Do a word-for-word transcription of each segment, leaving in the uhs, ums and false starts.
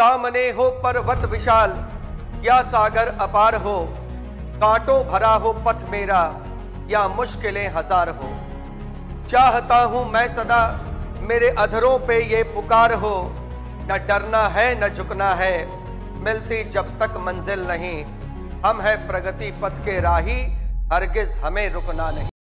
सामने हो पर्वत विशाल या सागर अपार हो, कांटों भरा हो पथ मेरा या मुश्किलें हजार हो, चाहता हूं मैं सदा मेरे अधरों पे ये पुकार हो, न डरना है न झुकना है, मिलती जब तक मंजिल नहीं, हम है प्रगति पथ के राही, हरगिज हमें रुकना नहीं।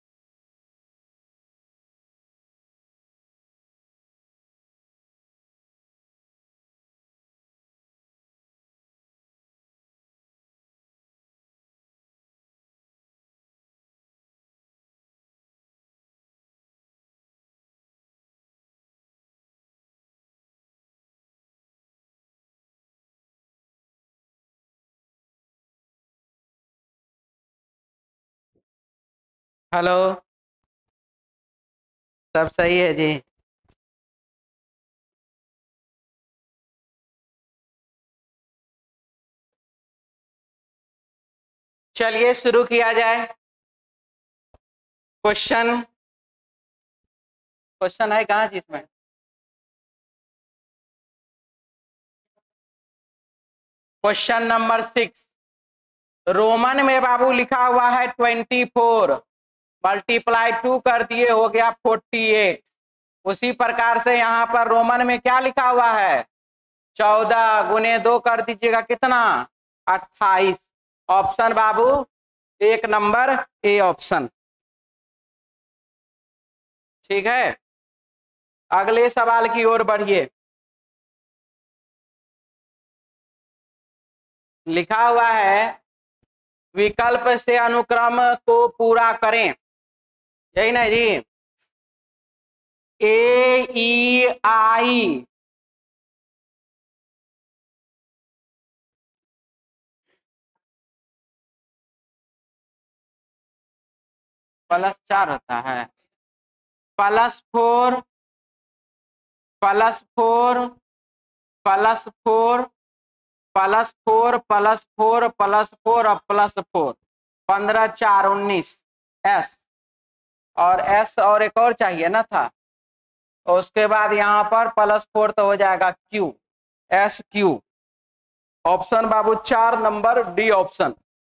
हेलो, सब सही है जी। चलिए शुरू किया जाए। क्वेश्चन क्वेश्चन है कहाँ जिसमें क्वेश्चन नंबर सिक्स रोमन में बाबू लिखा हुआ है ट्वेंटी फोर, मल्टीप्लाई टू कर दिए हो गया फोर्टी एट। उसी प्रकार से यहाँ पर रोमन में क्या लिखा हुआ है, चौदह गुने दो कर दीजिएगा कितना, अट्ठाईस। ऑप्शन बाबू एक नंबर ए ऑप्शन। ठीक है, अगले सवाल की ओर बढ़िए। लिखा हुआ है विकल्प से अनुक्रम को पूरा करें, यही ना जी। ए ई आई प्लस चार होता है, plus four plus four plus four plus four plus four plus four और प्लस फोर, पंद्रह चार उन्नीस एस, और एस और एक और चाहिए ना था, उसके बाद यहाँ पर प्लस फोर तो हो जाएगा क्यू, एस क्यू। ऑप्शन बाबू चार नंबर डी ऑप्शन।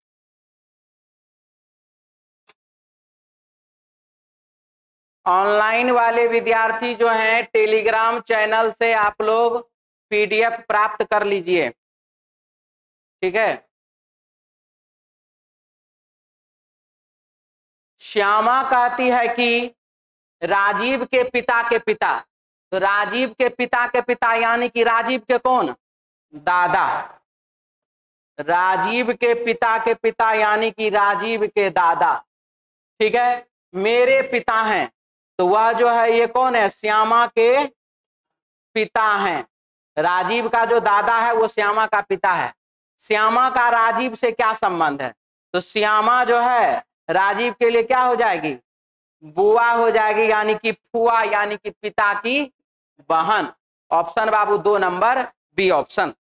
ऑनलाइन वाले विद्यार्थी जो हैं टेलीग्राम चैनल से आप लोग पीडीएफ प्राप्त कर लीजिए, ठीक है। श्यामा कहती है कि राजीव के पिता के पिता, तो राजीव के पिता के पिता यानी कि राजीव के कौन, दादा। राजीव के पिता के पिता यानी कि राजीव के दादा, ठीक है। मेरे पिता हैं, तो वह जो है ये कौन है, श्यामा के पिता हैं। राजीव का जो दादा है वो श्यामा का पिता है। श्यामा का राजीव से क्या संबंध है, तो श्यामा जो है राजीव के लिए क्या हो जाएगी, बुआ हो जाएगी, यानी कि फुआ, यानी कि पिता की बहन। ऑप्शन बाबू दो नंबर बी ऑप्शन।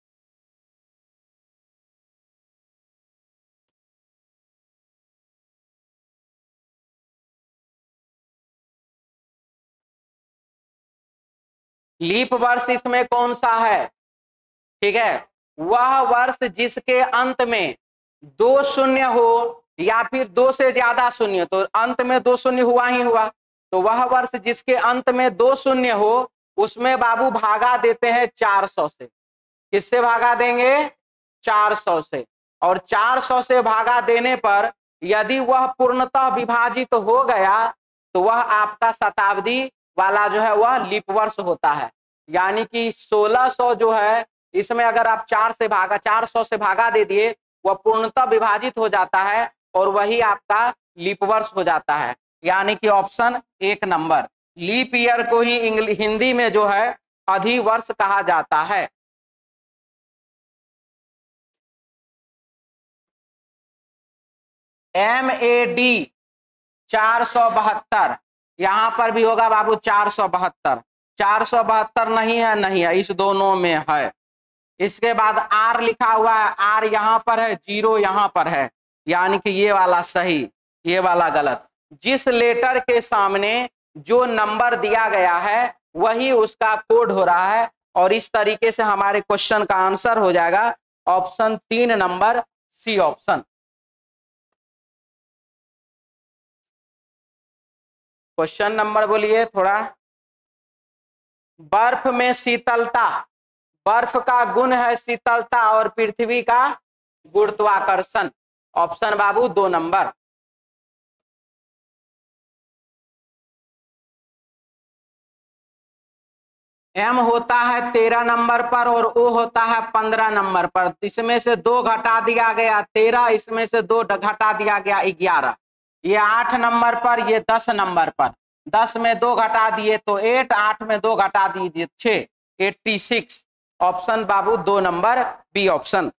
लीप वर्ष इसमें कौन सा है, ठीक है, वह वर्ष जिसके अंत में दो शून्य हो या फिर दो से ज्यादा शून्य, तो अंत में दो शून्य हुआ ही हुआ, तो वह वर्ष जिसके अंत में दो शून्य हो उसमें बाबू भागा देते हैं चार सौ से। किससे भागा देंगे, चार सौ से। और चार सौ से भागा देने पर यदि वह पूर्णतः विभाजित हो गया तो वह आपका शताब्दी वाला जो है वह लीप वर्ष होता है। यानी कि सोलह सौ जो है इसमें अगर आप चार से भागा चार सौ से भागा दे दिए वह पूर्णतः विभाजित हो जाता है और वही आपका लीप वर्ष हो जाता है। यानी कि ऑप्शन एक नंबर, लीप ईयर को ही इंग्लिश हिंदी में जो है अधिवर्ष कहा जाता है। एम ए डी चार सौ बहत्तर, यहां पर भी होगा बाबू चार सौ बहत्तर। चार सौ बहत्तर नहीं है, नहीं है, इस दोनों में है। इसके बाद आर लिखा हुआ है, आर यहां पर है, जीरो यहां पर है, यानी कि ये वाला सही, ये वाला गलत। जिस लेटर के सामने जो नंबर दिया गया है वही उसका कोड हो रहा है और इस तरीके से हमारे क्वेश्चन का आंसर हो जाएगा ऑप्शन तीन number C option. Question number बोलिए थोड़ा। बर्फ में शीतलता, बर्फ का गुण है शीतलता और पृथ्वी का गुरुत्वाकर्षण। ऑप्शन बाबू दो नंबर। एम होता है तेरह नंबर पर और ओ होता है पंद्रह नंबर पर। इसमें से दो घटा दिया गया तेरह, इसमें से दो घटा दिया गया ग्यारह। ये आठ नंबर पर, ये दस नंबर पर। दस में दो घटा दिए तो एट, आठ में दो घटा दिए छह, एट्टी सिक्स। ऑप्शन बाबू दो नंबर बी ऑप्शन।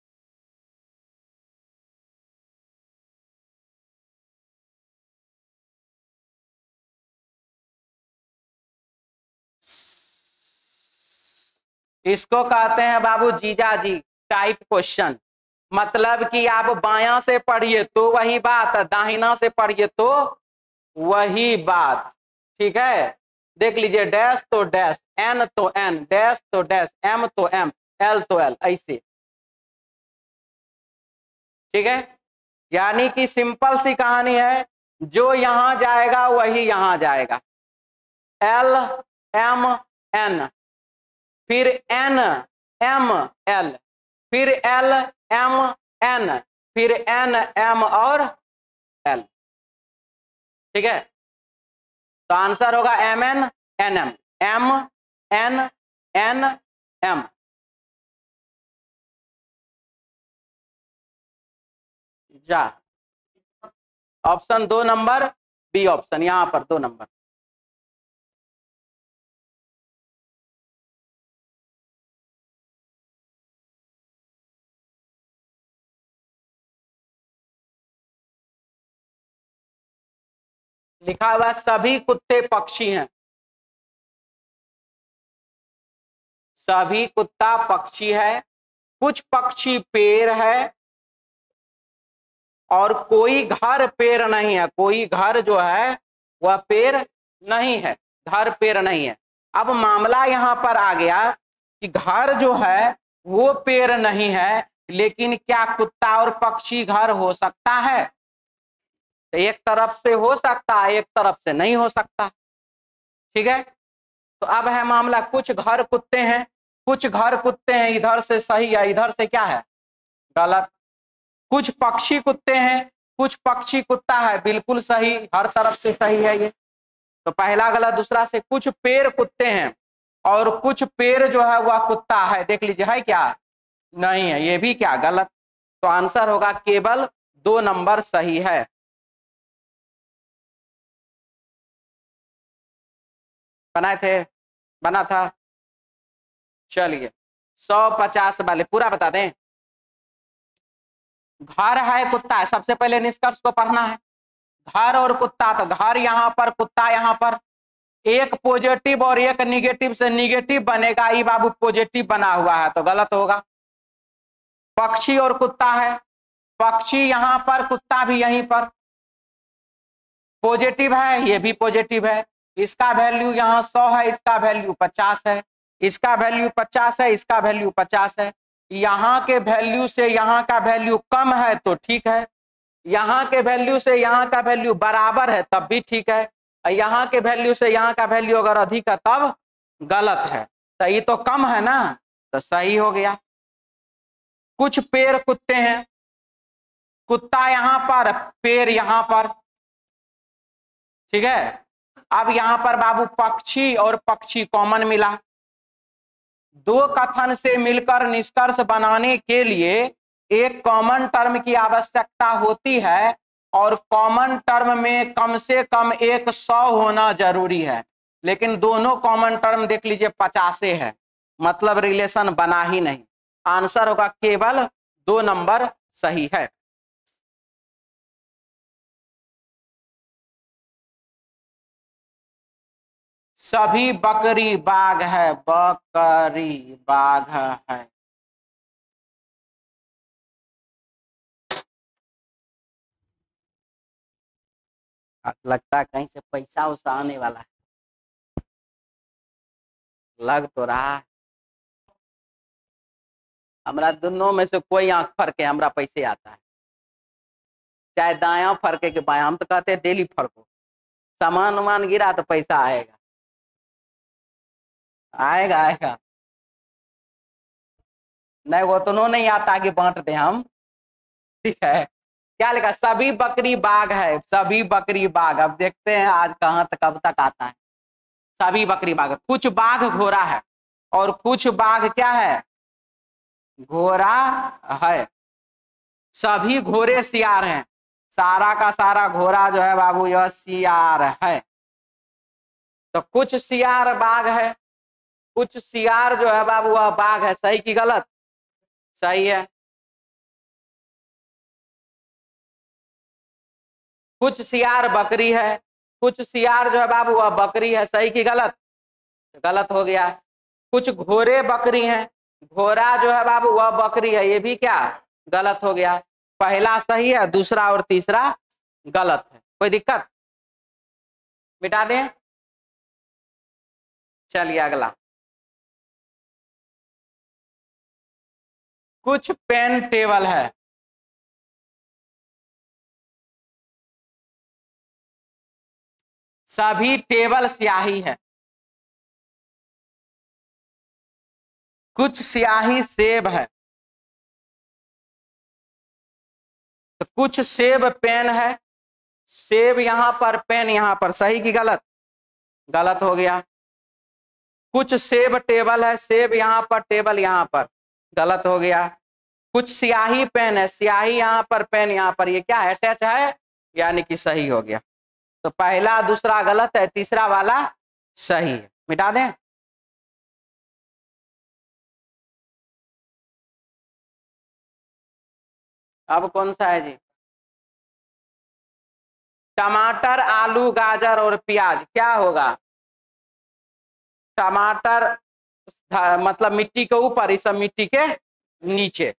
इसको कहते हैं बाबू जीजा जी टाइप क्वेश्चन। मतलब कि आप बायां से पढ़िए तो वही बात, दाहिना से पढ़िए तो वही बात। ठीक है, देख लीजिए, डैश तो डैश, एन तो एन, डैश तो डैश, एम तो एम, एल तो एल, ऐसे। ठीक है, यानी कि सिंपल सी कहानी है, जो यहां जाएगा वही यहां जाएगा। एल एम एन, फिर एन एम एल, फिर एल एम एन, फिर एन एम और एल। ठीक है, तो आंसर होगा M N N M, M N N M. जा ऑप्शन दो नंबर बी ऑप्शन, यहां पर दो नंबर। लिखा हुआ सभी कुत्ते पक्षी हैं, सभी कुत्ता पक्षी है, कुछ पक्षी पेड़ है और कोई घर पेड़ नहीं है। कोई घर जो है वह पेड़ नहीं है, घर पेड़ नहीं है। अब मामला यहां पर आ गया कि घर जो है वो पेड़ नहीं है, लेकिन क्या कुत्ता और पक्षी घर हो सकता है? तो एक तरफ से हो सकता है, एक तरफ से नहीं हो सकता। ठीक है, तो अब है मामला, कुछ घर कुत्ते हैं, कुछ घर कुत्ते हैं, इधर से सही है, इधर से क्या है गलत। कुछ पक्षी कुत्ते हैं, कुछ पक्षी कुत्ता है, बिल्कुल सही, हर तरफ से सही है ये। तो पहला गलत। दूसरा से कुछ पेड़ कुत्ते हैं और कुछ पेड़ जो है वह कुत्ता है, देख लीजिए है क्या, नहीं है, ये भी क्या गलत। तो आंसर होगा केवल दो नंबर सही है। बनाए थे, बना था। चलिए सौ पचास वाले पूरा बता दें। घर है कुत्ता है, सबसे पहले निष्कर्ष को पढ़ना है। घर और कुत्ता, तो घर यहां पर, कुत्ता यहां पर। एक पॉजिटिव और एक निगेटिव से निगेटिव बनेगा, ये बाबू पॉजिटिव बना हुआ है तो गलत होगा। पक्षी और कुत्ता है, पक्षी यहां पर, कुत्ता भी यहीं पर। पॉजिटिव है, ये भी पॉजिटिव है। इसका वैल्यू यहाँ सौ है, इसका वैल्यू पचास है, इसका वैल्यू पचास है, इसका वैल्यू पचास है। यहाँ के वैल्यू से यहाँ का वैल्यू कम है तो ठीक है, यहाँ के वैल्यू से यहाँ का वैल्यू बराबर है तब भी ठीक है, यहाँ के वैल्यू से यहाँ का वैल्यू अगर अधिक है तब गलत है। तो ये तो कम है ना, तो सही हो गया। कुछ पेड़ कुत्ते हैं, कुत्ता यहाँ पर, पेड़ यहाँ पर। ठीक है, अब यहाँ पर बाबू पक्षी और पक्षी कॉमन मिला। दो कथन से मिलकर निष्कर्ष बनाने के लिए एक कॉमन टर्म की आवश्यकता होती है और कॉमन टर्म में कम से कम एक सौ होना जरूरी है, लेकिन दोनों कॉमन टर्म देख लीजिए पचासे है, मतलब रिलेशन बना ही नहीं। आंसर होगा केवल दो नंबर सही है। सभी बकरी बाघ है, बकरी बाघ है। लगता है कहीं से पैसा उसा आने वाला है, लग तो रहा है। हमरा दोनों में से कोई आंख फरके हमरा पैसे आता है, चाहे दाया फरके के बाया, हम तो कहते हैं डेली फरको, सामान उमान गिरा तो पैसा आएगा आएगा आएगा। नहीं वो तो नहीं आता कि बांट दे हम, ठीक है। क्या लिखा, सभी बकरी बाघ है, सभी बकरी बाघ। अब देखते हैं आज कहां तक कब तक आता है। सभी बकरी बाघ, कुछ बाघ घोड़ा है और कुछ बाघ क्या है, घोड़ा है। सभी घोड़े सियार हैं, सारा का सारा घोड़ा जो है बाबू यह सियार है। तो कुछ सियार बाघ है, कुछ सियार जो है बाबू वह बाघ है। सही की गलत? सही है। कुछ सियार बकरी है, कुछ सियार जो है बाबू वह बकरी है। सही की गलत? गलत हो गया। कुछ घोड़े बकरी हैं, घोड़ा जो है बाबू वह बकरी है, ये भी क्या गलत हो गया। पहला सही है, दूसरा और तीसरा गलत है। कोई दिक्कत? मिटा दें? चलिए अगला। कुछ पेन टेबल है, सभी टेबल स्याही है। कुछ स्याही सेब है, तो कुछ सेब पेन है, सेब यहां पर पेन यहां पर। सही की गलत? गलत हो गया। कुछ सेब टेबल है, सेब यहां पर टेबल यहां पर। गलत हो गया। कुछ स्याही पेन है, स्याही यहां पर पेन यहां पर, ये क्या है, अटैच है, यानी कि सही हो गया। तो पहला दूसरा गलत है, तीसरा वाला सही है। मिटा दें? अब कौन सा है जी? टमाटर, आलू, गाजर और प्याज क्या होगा? टमाटर मतलब मिट्टी के ऊपर, इस सब मिट्टी के नीचे।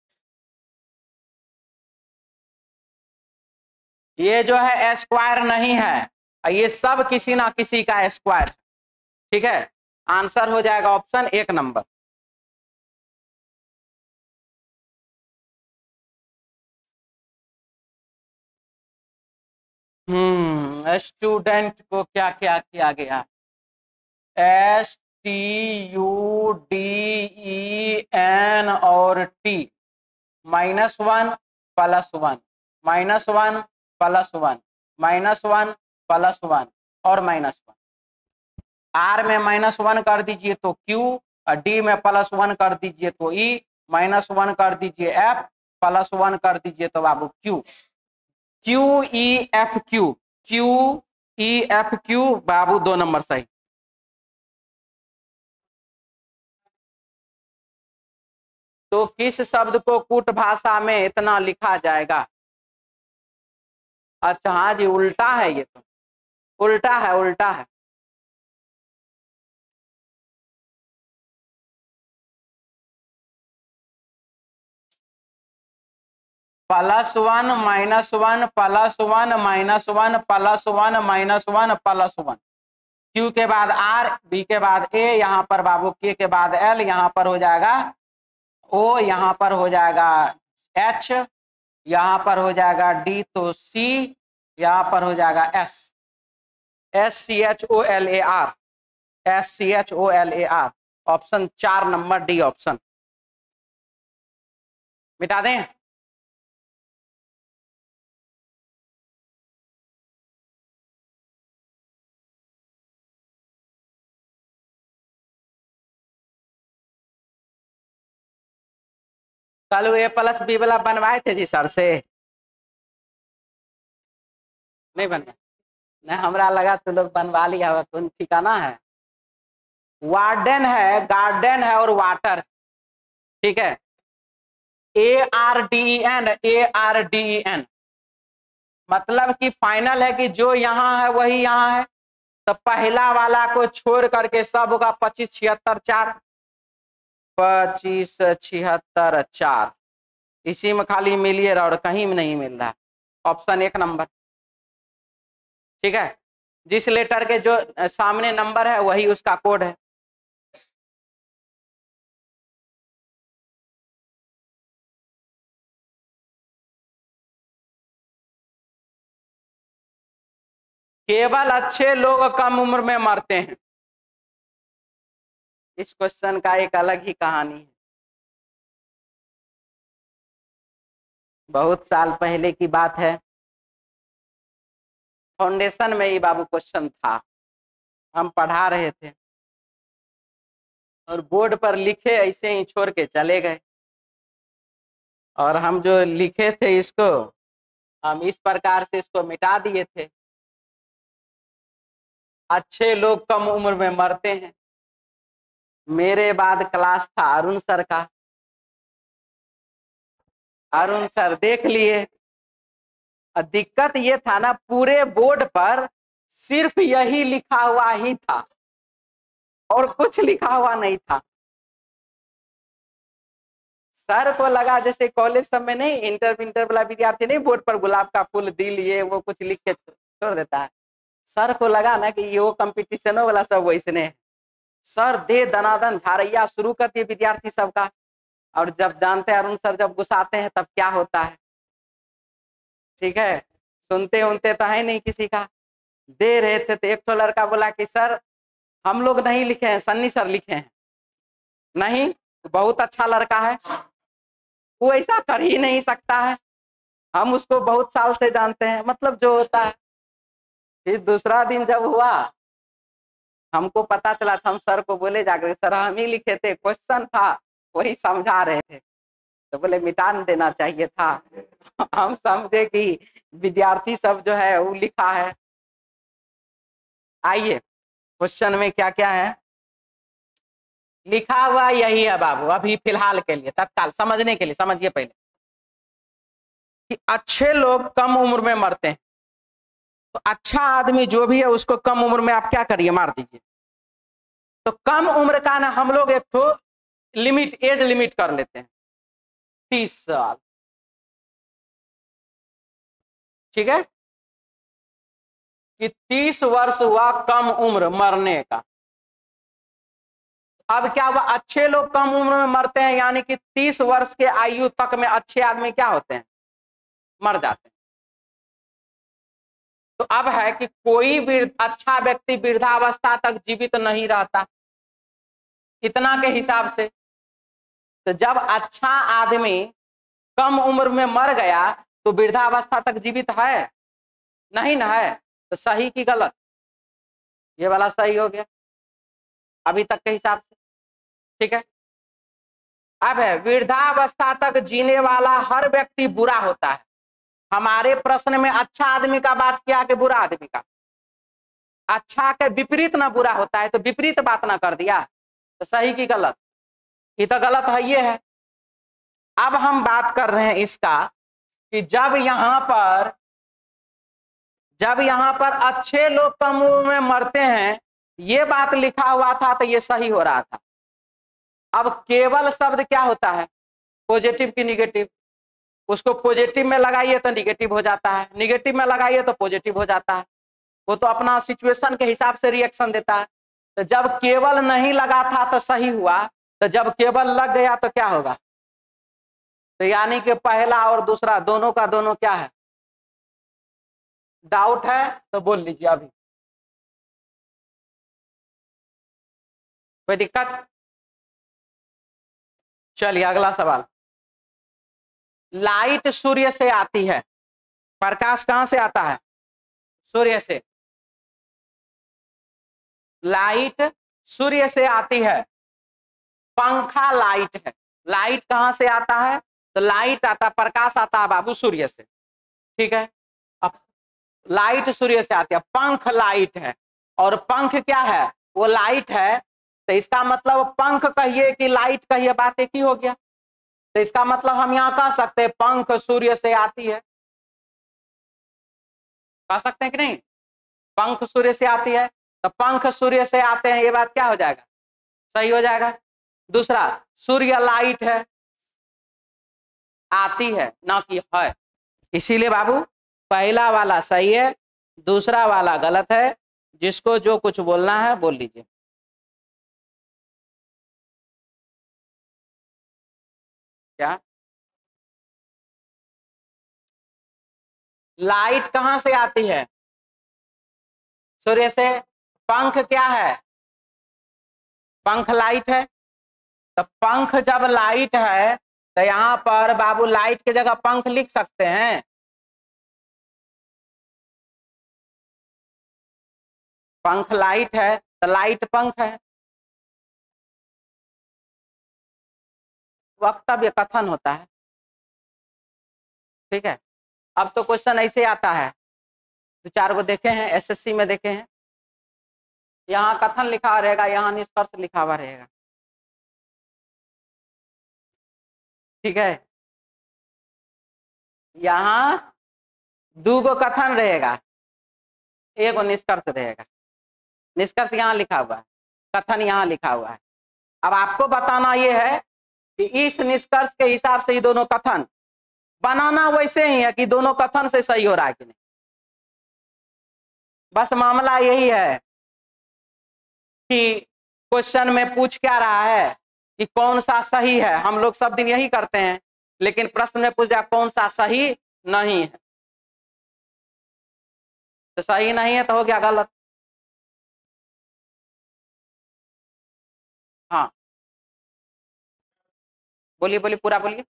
ये जो है स्क्वायर नहीं है, ये सब किसी ना किसी का स्क्वायर, ठीक है। आंसर हो जाएगा ऑप्शन एक नंबर। हम्म स्टूडेंट को क्या क्या किया गया? S T U D E N और T, minus one plus one, minus one plus one, minus one plus one और माइनस वन। आर में माइनस वन कर दीजिए तो क्यू, और डी में प्लस वन कर दीजिए तो ई, माइनस वन कर दीजिए एफ, प्लस वन कर दीजिए तो बाबू Q. Q E F Q, Q E F Q बाबू दो नंबर सही। तो किस शब्द को कूट भाषा में इतना लिखा जाएगा? अच्छा हाँ जी, उल्टा है, ये तो उल्टा है, उल्टा है। Plus one minus one plus one minus one plus one minus one plus one. Q के बाद आर, बी के बाद ए, यहाँ पर बाबू के के बाद एल, यहाँ पर हो जाएगा ओ, यहाँ पर हो जाएगा एच, यहाँ पर हो जाएगा डी तो सी, यहाँ पर हो जाएगा S, S C H O L A R, S C H O L A R. Option चार नंबर डी ऑप्शन। मिटा दें? कल ए प्लस बी वाला बनवाए थे जी सर से? नहीं बनवा? नहीं, हमरा लगा तो लोग बनवा लिया होगा, कौन ठिकाना है। वार्डन है, गार्डन है और वाटर, ठीक है। A R D E N, A R D E N मतलब कि फाइनल है कि जो यहाँ है वही यहाँ है। तो पहला वाला को छोड़ करके सब होगा पच्चीस छिहत्तर चार, पच्चीस छिहत्तर चार, इसी में खाली मिलिए और कहीं में नहीं मिल रहा है। ऑप्शन एक नंबर, ठीक है। जिस लेटर के जो सामने नंबर है वही उसका कोड है। केवल अच्छे लोग कम उम्र में मरते हैं। इस क्वेश्चन का एक अलग ही कहानी है। बहुत साल पहले की बात है, फाउंडेशन में ही बाबू क्वेश्चन था, हम पढ़ा रहे थे और बोर्ड पर लिखे ऐसे ही छोड़ के चले गए। और हम जो लिखे थे इसको हम इस प्रकार से इसको मिटा दिए थे, अच्छे लोग कम उम्र में मरते हैं। मेरे बाद क्लास था अरुण सर का, अरुण सर देख लिए। दिक्कत ये था ना, पूरे बोर्ड पर सिर्फ यही लिखा हुआ ही था और कुछ लिखा हुआ नहीं था। सर को लगा जैसे कॉलेज सब में नहीं इंटर इंटर वाला विद्यार्थी नहीं बोर्ड पर गुलाब का फूल दिल ये वो कुछ लिख के छोड़ देता है, सर को लगा ना कि ये वो कंपटीशनों वाला सब वैसने है। सर दे दनादन झाड़ैया शुरू कर दिए विद्यार्थी सबका। और जब जानते हैं अरुण सर जब गुस्साते हैं तब क्या होता है, ठीक है, सुनते उनते तो है नहीं किसी का। दे रहे थे तो एक तो लड़का बोला कि सर हम लोग नहीं लिखे हैं, सन्नी सर लिखे हैं। नहीं, बहुत अच्छा लड़का है, वो ऐसा कर ही नहीं सकता है, हम उसको बहुत साल से जानते हैं, मतलब जो होता है। फिर दूसरा दिन जब हुआ हमको पता चला था, हम सर को बोले जाकर सर हम ही लिखे थे, क्वेश्चन था वही समझा रहे थे। तो बोले मिटा देना चाहिए था। हम समझे कि विद्यार्थी सब जो है वो लिखा है। आइए क्वेश्चन में क्या क्या है लिखा हुआ, यही है बाबू अभी फिलहाल के लिए, तत्काल समझने के लिए समझिए पहले कि अच्छे लोग कम उम्र में मरते हैं। तो अच्छा आदमी जो भी है उसको कम उम्र में आप क्या करिए, मार दीजिए। तो कम उम्र का ना हम लोग एक तो लिमिट, एज लिमिट कर लेते हैं तीस साल, ठीक है, कि तीस वर्ष हुआ कम उम्र मरने का। अब क्या हुआ, अच्छे लोग कम उम्र में मरते हैं, यानी कि तीस वर्ष के आयु तक में अच्छे आदमी क्या होते हैं, मर जाते हैं। तो अब है कि कोई भी अच्छा व्यक्ति वृद्धावस्था तक जीवित नहीं रहता इतना के हिसाब से। तो जब अच्छा आदमी कम उम्र में मर गया तो वृद्धावस्था तक जीवित है नहीं ना है। तो सही की गलत, ये वाला सही हो गया अभी तक के हिसाब से, ठीक है। अब है वृद्धावस्था तक जीने वाला हर व्यक्ति बुरा होता है। हमारे प्रश्न में अच्छा आदमी का बात किया कि बुरा आदमी का, अच्छा के विपरीत ना बुरा होता है, तो विपरीत बात ना कर दिया, तो सही की गलत, ये तो गलत है ये है। अब हम बात कर रहे हैं इसका कि जब यहां पर जब यहां पर अच्छे लोग कम उम्र में मरते हैं, ये बात लिखा हुआ था तो ये सही हो रहा था। अब केवल शब्द क्या होता है, पॉजिटिव की निगेटिव, उसको पॉजिटिव में लगाइए तो निगेटिव हो जाता है, निगेटिव में लगाइए तो पॉजिटिव हो जाता है। वो तो अपना सिचुएशन के हिसाब से रिएक्शन देता है। तो जब केवल नहीं लगा था तो सही हुआ, तो जब केवल लग गया तो क्या होगा, तो यानी कि पहला और दूसरा दोनों का दोनों क्या है, डाउट है तो बोल लीजिए अभी, कोई दिक्कत। चलिए अगला सवाल, लाइट सूर्य से आती है, प्रकाश कहां से आता है, सूर्य से। लाइट सूर्य से आती है, पंखा लाइट है, लाइट कहां से आता है, तो लाइट आता, प्रकाश आता है बाबू सूर्य से, ठीक है। अब लाइट सूर्य से आती है, पंख लाइट है, और पंख क्या है, वो लाइट है, तो इसका मतलब पंख कहिए कि लाइट कहिए, बात एक ही हो गया। तो इसका मतलब हम यहां कह सकते हैं पंख सूर्य से आती है, कह सकते हैं कि नहीं, पंख सूर्य से आती है, तो पंख सूर्य से आते हैं, ये बात क्या हो जाएगा, सही हो जाएगा। दूसरा, सूर्य लाइट है, आती है ना कि है, इसीलिए बाबू पहला वाला सही है, दूसरा वाला गलत है। जिसको जो कुछ बोलना है बोल लीजिए। क्या लाइट कहां से आती है, सूर्य से। पंख क्या है? पंख लाइट है। तो पंख जब लाइट है तो यहाँ पर बाबू लाइट की जगह पंख लिख सकते हैं। पंख लाइट है तो लाइट पंख है। वक्तव्य कथन होता है। ठीक है, अब तो क्वेश्चन ऐसे आता है, दो चार को देखे हैं, एसएससी में देखे हैं, यहाँ कथन लिखा हुआ रहेगा, यहाँ निष्कर्ष लिखा हुआ रहेगा। ठीक है, यहाँ दो गो कथन रहेगा, एक निष्कर्ष रहेगा। निष्कर्ष यहाँ लिखा हुआ है, कथन यहाँ लिखा हुआ है। अब आपको बताना ये है कि इस निष्कर्ष के हिसाब से ही दोनों कथन बनाना वैसे ही है कि दोनों कथन से सही हो रहा है कि नहीं। बस मामला यही है कि क्वेश्चन में पूछ क्या रहा है कि कौन सा सही है। हम लोग सब दिन यही करते हैं, लेकिन प्रश्न में पूछ दिया कौन सा सही नहीं है, तो सही नहीं है तो हो गया गलत। हाँ बोलिए बोलिए, पूरा बोलिए।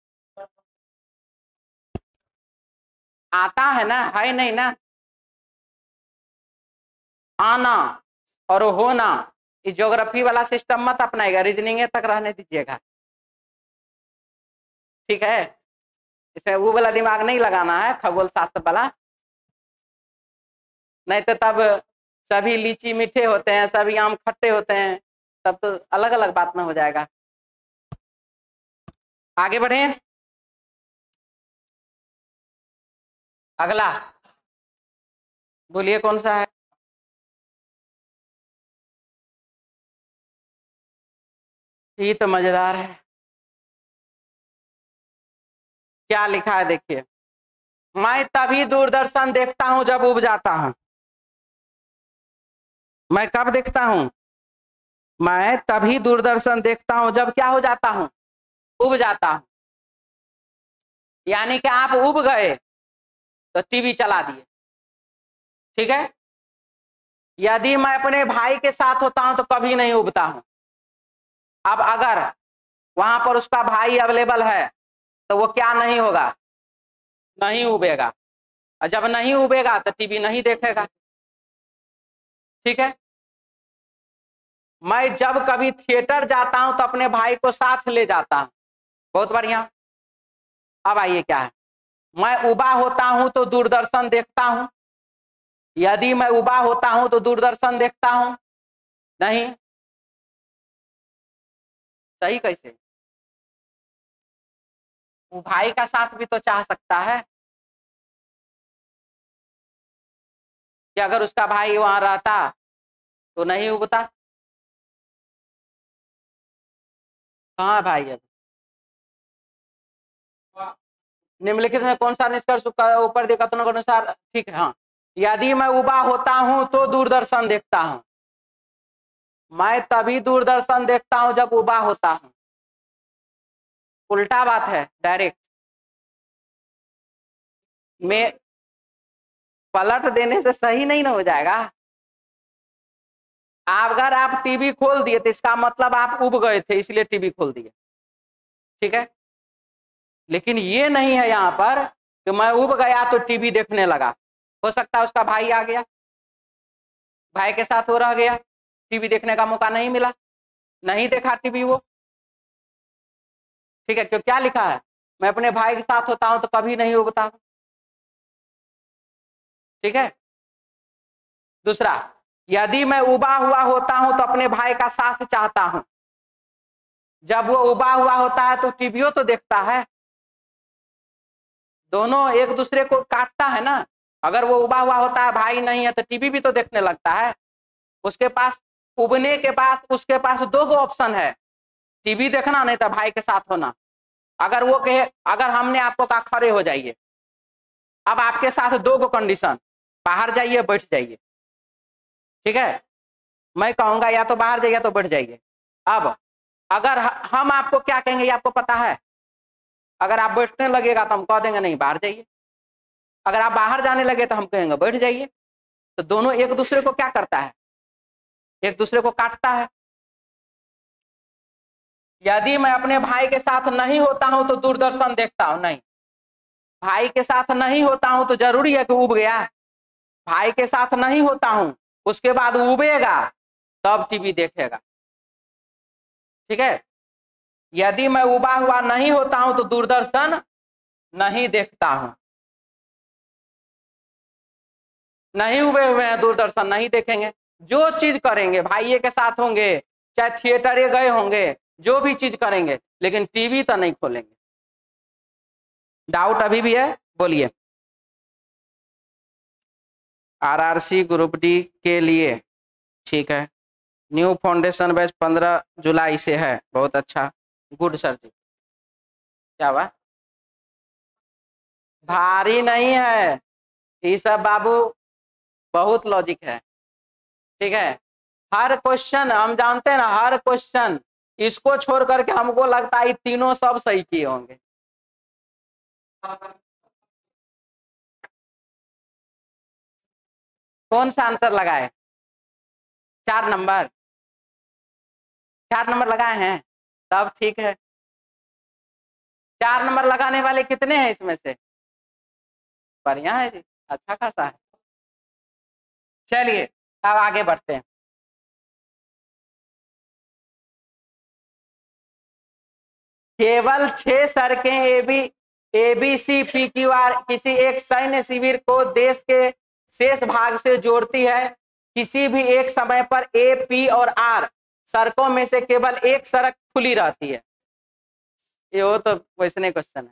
आता है ना, है नहीं ना। आना और होना, ये ज्योग्राफी वाला सिस्टम मत अपनाएगा, रीजनिंग तक रहने दीजिएगा। ठीक है, इसे वो वाला दिमाग नहीं लगाना है, खगोल शास्त्र वाला। नहीं तो तब सभी लीची मीठे होते हैं, सभी आम खट्टे होते हैं, तब तो अलग अलग बात में हो जाएगा। आगे बढ़े, अगला बोलिए कौन सा है। ये तो मजेदार है, क्या लिखा है देखिए। मैं तभी दूरदर्शन देखता हूं जब उब जाता हूं। मैं कब देखता हूं? मैं तभी दूरदर्शन देखता हूं जब क्या हो जाता हूं? उब जाता हूं। यानी कि आप उब गए तो टीवी चला दिए। ठीक है, यदि मैं अपने भाई के साथ होता हूं तो कभी नहीं उबता हूं। अब अगर वहां पर उसका भाई अवेलेबल है तो वो क्या नहीं होगा? नहीं उबेगा। और जब नहीं उबेगा तो टीवी नहीं देखेगा। ठीक है, मैं जब कभी थिएटर जाता हूं तो अपने भाई को साथ ले जाता हूं। बहुत बढ़िया। अब आइए क्या है, मैं उबा होता हूं तो दूरदर्शन देखता हूं। यदि मैं उबा होता हूं तो दूरदर्शन देखता हूं नहीं। सही कैसे? वो भाई का साथ भी तो चाह सकता है कि अगर उसका भाई वहां रहता तो नहीं उबता। कहाँ भाई अब निम्नलिखित में कौन सा निष्कर्ष ऊपर दिए कथनों के अनुसार ठीक है? हाँ, यदि मैं उबा होता हूं तो दूरदर्शन देखता हूं। मैं तभी दूरदर्शन देखता हूं जब उबा होता हूं। उल्टा बात है, डायरेक्ट में पलट देने से सही नहीं ना हो जाएगा। अगर आप टीवी खोल दिए तो इसका मतलब आप उब गए थे इसलिए टीवी खोल दिए। ठीक है, लेकिन ये नहीं है यहाँ पर कि मैं उब गया तो टीवी देखने लगा। हो सकता है उसका भाई आ गया, भाई के साथ वो रह गया, टीवी देखने का मौका नहीं मिला, नहीं देखा टीवी वो। ठीक है, क्यों क्या लिखा है? मैं अपने भाई के साथ होता हूं तो कभी नहीं उबता। ठीक है, दूसरा, यदि मैं उबा हुआ होता हूं तो अपने भाई का साथ चाहता हूं। जब वो उबा हुआ होता है तो टीवीओ तो देखता है, दोनों एक दूसरे को काटता है ना। अगर वो उबा हुआ होता है, भाई नहीं है, तो टीवी भी तो देखने लगता है। उसके पास उबने के बाद उसके पास दो गो ऑप्शन है, टीवी देखना नहीं तो भाई के साथ होना। अगर वो कहे, अगर हमने आपको कहा खड़े हो जाइए, अब आपके साथ दो गो कंडीशन, बाहर जाइए बैठ जाइए। ठीक है, मैं कहूंगा या तो बाहर जाइए तो बैठ जाइए। अब अगर हम आपको क्या कहेंगे ये आपको पता है? अगर आप बैठने लगेगा तो हम कह देंगे नहीं बाहर जाइए। अगर आप बाहर जाने लगे तो हम कहेंगे बैठ जाइए। तो दोनों एक दूसरे को क्या करता है, एक दूसरे को काटता है। यदि मैं अपने भाई के साथ नहीं होता हूं तो दूरदर्शन देखता हूं, नहीं। भाई के साथ नहीं होता हूं तो जरूरी है कि उब गया, भाई के साथ नहीं होता हूं उसके बाद उबेगा तब टीवी देखेगा, ठीक है। यदि मैं उबा हुआ नहीं होता हूं तो दूरदर्शन नहीं देखता हूं, नहीं उबे हुए हैं दूरदर्शन नहीं देखेंगे। जो चीज करेंगे भाइये के साथ होंगे, चाहे थिएटर गए होंगे, जो भी चीज करेंगे, लेकिन टीवी तो नहीं खोलेंगे। डाउट अभी भी है, बोलिए। आरआरसी ग्रुप डी के लिए, ठीक है। न्यू फाउंडेशन बैच पंद्रह जुलाई से है, बहुत अच्छा, गुड सर जी। क्या हुआ? भारी नहीं है ये सब बाबू, बहुत लॉजिक है, ठीक है। हर क्वेश्चन हम जानते हैं ना, हर क्वेश्चन इसको छोड़ करके हमको लगता है तीनों सब सही किए होंगे। कौन सा आंसर लगाए? चार नंबर, चार नंबर लगाए हैं, तब ठीक है। चार नंबर लगाने वाले कितने हैं इसमें से? बढ़िया है जी, अच्छा खासा है। चलिए अब आगे बढ़ते हैं। केवल छह सड़कें A B A B C P Q R किसी एक सैन्य शिविर को देश के शेष भाग से जोड़ती है। किसी भी एक समय पर ए, पी और आर सड़कों में से केवल एक सड़क खुली रहती है। ये हो तो वैसने क्वेश्चन है।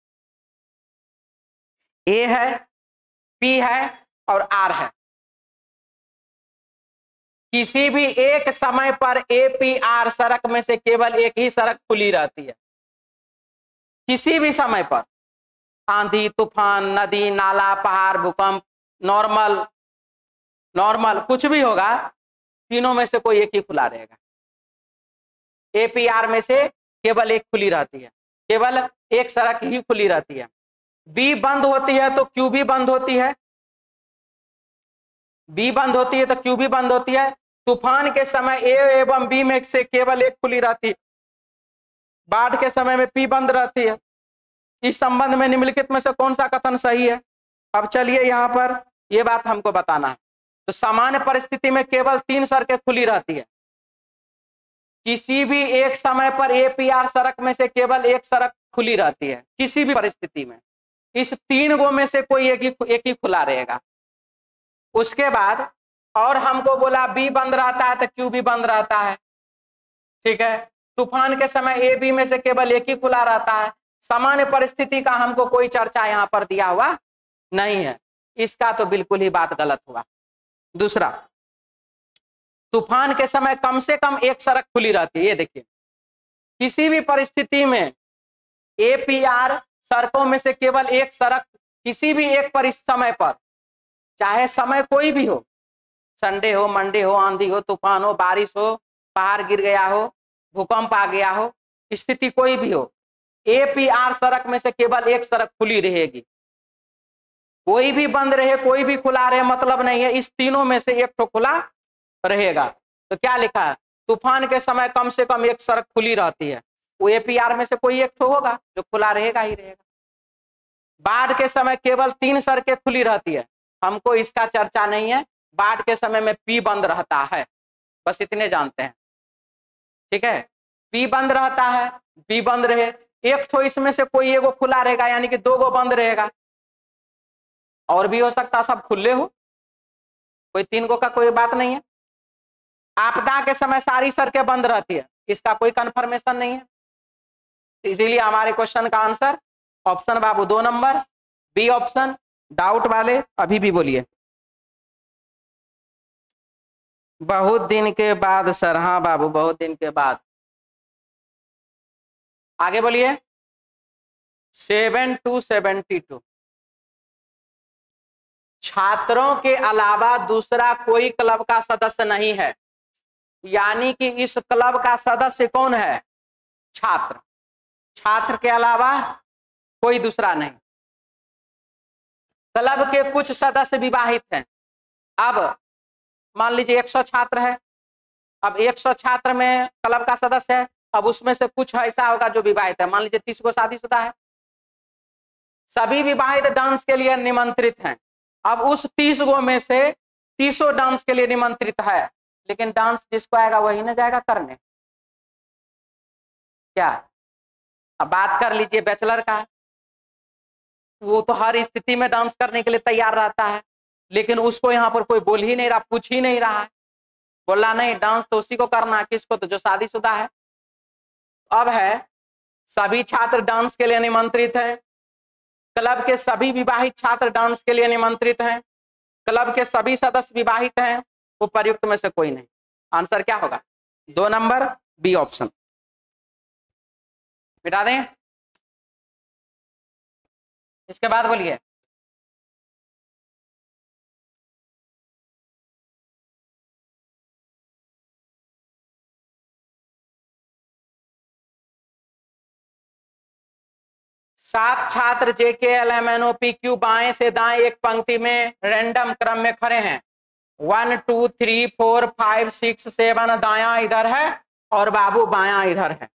ए है, पी है और आर है। किसी भी एक समय पर ए, पी, आर सड़क में से केवल एक ही सड़क खुली रहती है। किसी भी समय पर, आंधी तूफान, नदी नाला, पहाड़, भूकंप, नॉर्मल नॉर्मल कुछ भी होगा, तीनों में से कोई एक ही खुला रहेगा। ए, पी, आर में से केवल एक खुली रहती है, केवल एक सड़क ही खुली रहती है। बी बंद होती है तो क्यू भी बंद होती है, बी बंद होती है तो क्यू भी बंद होती है। तूफान के समय ए एवं बी में से केवल एक खुली रहती है, बाढ़ के समय में पी बंद रहती है। इस संबंध में निम्नलिखित में से कौन सा कथन सही है? अब चलिए यहां पर यह बात हमको बताना है। तो सामान्य परिस्थिति में केवल तीन सड़कें खुली रहती है। किसी भी एक समय पर ए, पी, आर सड़क में से केवल एक सड़क खुली रहती है, किसी भी परिस्थिति में। इस तीन गो में से कोई एक ही एक ही खुला रहेगा। उसके बाद और हमको बोला बी बंद रहता है तो क्यू भी बंद रहता है, ठीक है। तूफान के समय ए, बी में से केवल एक ही खुला रहता है। सामान्य परिस्थिति का हमको कोई चर्चा यहां पर दिया हुआ नहीं है, इसका तो बिल्कुल ही बात गलत हुआ। दूसरा, तूफान के समय कम से कम एक सड़क खुली रहती है। ये देखिए, किसी भी परिस्थिति में ए, पी, आर सड़कों में से केवल एक सड़क किसी भी एक समय पर, चाहे समय कोई भी हो, संडे हो, मंडे हो, आंधी हो, तूफान हो, बारिश हो, पहाड़ गिर गया हो, भूकंप आ गया हो, स्थिति कोई भी हो, ए, पी, आर सड़क में से केवल एक सड़क खुली रहेगी। कोई भी बंद रहे, कोई भी खुला रहे, मतलब नहीं है, इस तीनों में से एक तो खुला रहेगा। तो क्या लिखा है? तूफान के समय कम से कम एक सड़क खुली रहती है, वो ए, पी, आर में से कोई एक तो होगा जो खुला रहेगा ही रहेगा। बाढ़ के समय केवल तीन सड़कें खुली रहती है, हमको इसका चर्चा नहीं है। बाढ़ के समय में पी बंद रहता है, बस इतने जानते हैं, ठीक है। पी बंद रहता है, बी बंद रहे, एक तो इसमें से कोई एगो खुला रहेगा, यानी कि दो गो बंद रहेगा। और भी हो सकता सब खुले हो, कोई तीन गो का कोई बात नहीं है। आपदा के समय सारी सड़कें बंद रहती है, इसका कोई कंफर्मेशन नहीं है। इसीलिए हमारे क्वेश्चन का आंसर ऑप्शन बाबू दो नंबर बी ऑप्शन। डाउट वाले अभी भी बोलिए। बहुत दिन के बाद सर, हाँ बाबू बहुत दिन के बाद। आगे बोलिए। सेवन टू सेवेंटी टू छात्रों के अलावा दूसरा कोई क्लब का सदस्य नहीं है, यानी कि इस क्लब का सदस्य कौन है? छात्र। छात्र के अलावा कोई दूसरा नहीं। क्लब के कुछ सदस्य विवाहित हैं, अब मान लीजिए एक सौ छात्र है, अब एक सौ छात्र में क्लब का सदस्य है, अब उसमें से कुछ ऐसा होगा जो विवाहित है, मान लीजिए तीस गो शादीशुदा है, सभी विवाहित डांस के लिए निमंत्रित हैं। अब उस तीस गो में से तीसों डांस के लिए निमंत्रित है, लेकिन डांस जिसको आएगा वही ना जाएगा करने। क्या अब बात कर लीजिए बैचलर का, वो तो हर स्थिति में डांस करने के लिए तैयार रहता है, लेकिन उसको यहाँ पर कोई बोल ही नहीं रहा, पूछ ही नहीं रहा है, बोला नहीं डांस तो उसी को करना है, किसको, तो जो शादीशुदा है। अब है सभी छात्र डांस के लिए निमंत्रित हैं, क्लब के सभी विवाहित छात्र डांस के लिए निमंत्रित हैं, क्लब के सभी सदस्य विवाहित हैं, वो प्रयुक्त में से कोई नहीं। आंसर क्या होगा? दो नंबर बी ऑप्शन। मिटा दें। इसके बाद बोलिए। सात छात्र J K L M N O P Q बाएं से दाएं एक पंक्ति में रैंडम क्रम में खड़े हैं। One two three four five six seven दाया इधर है और बाबू बाया इधर है।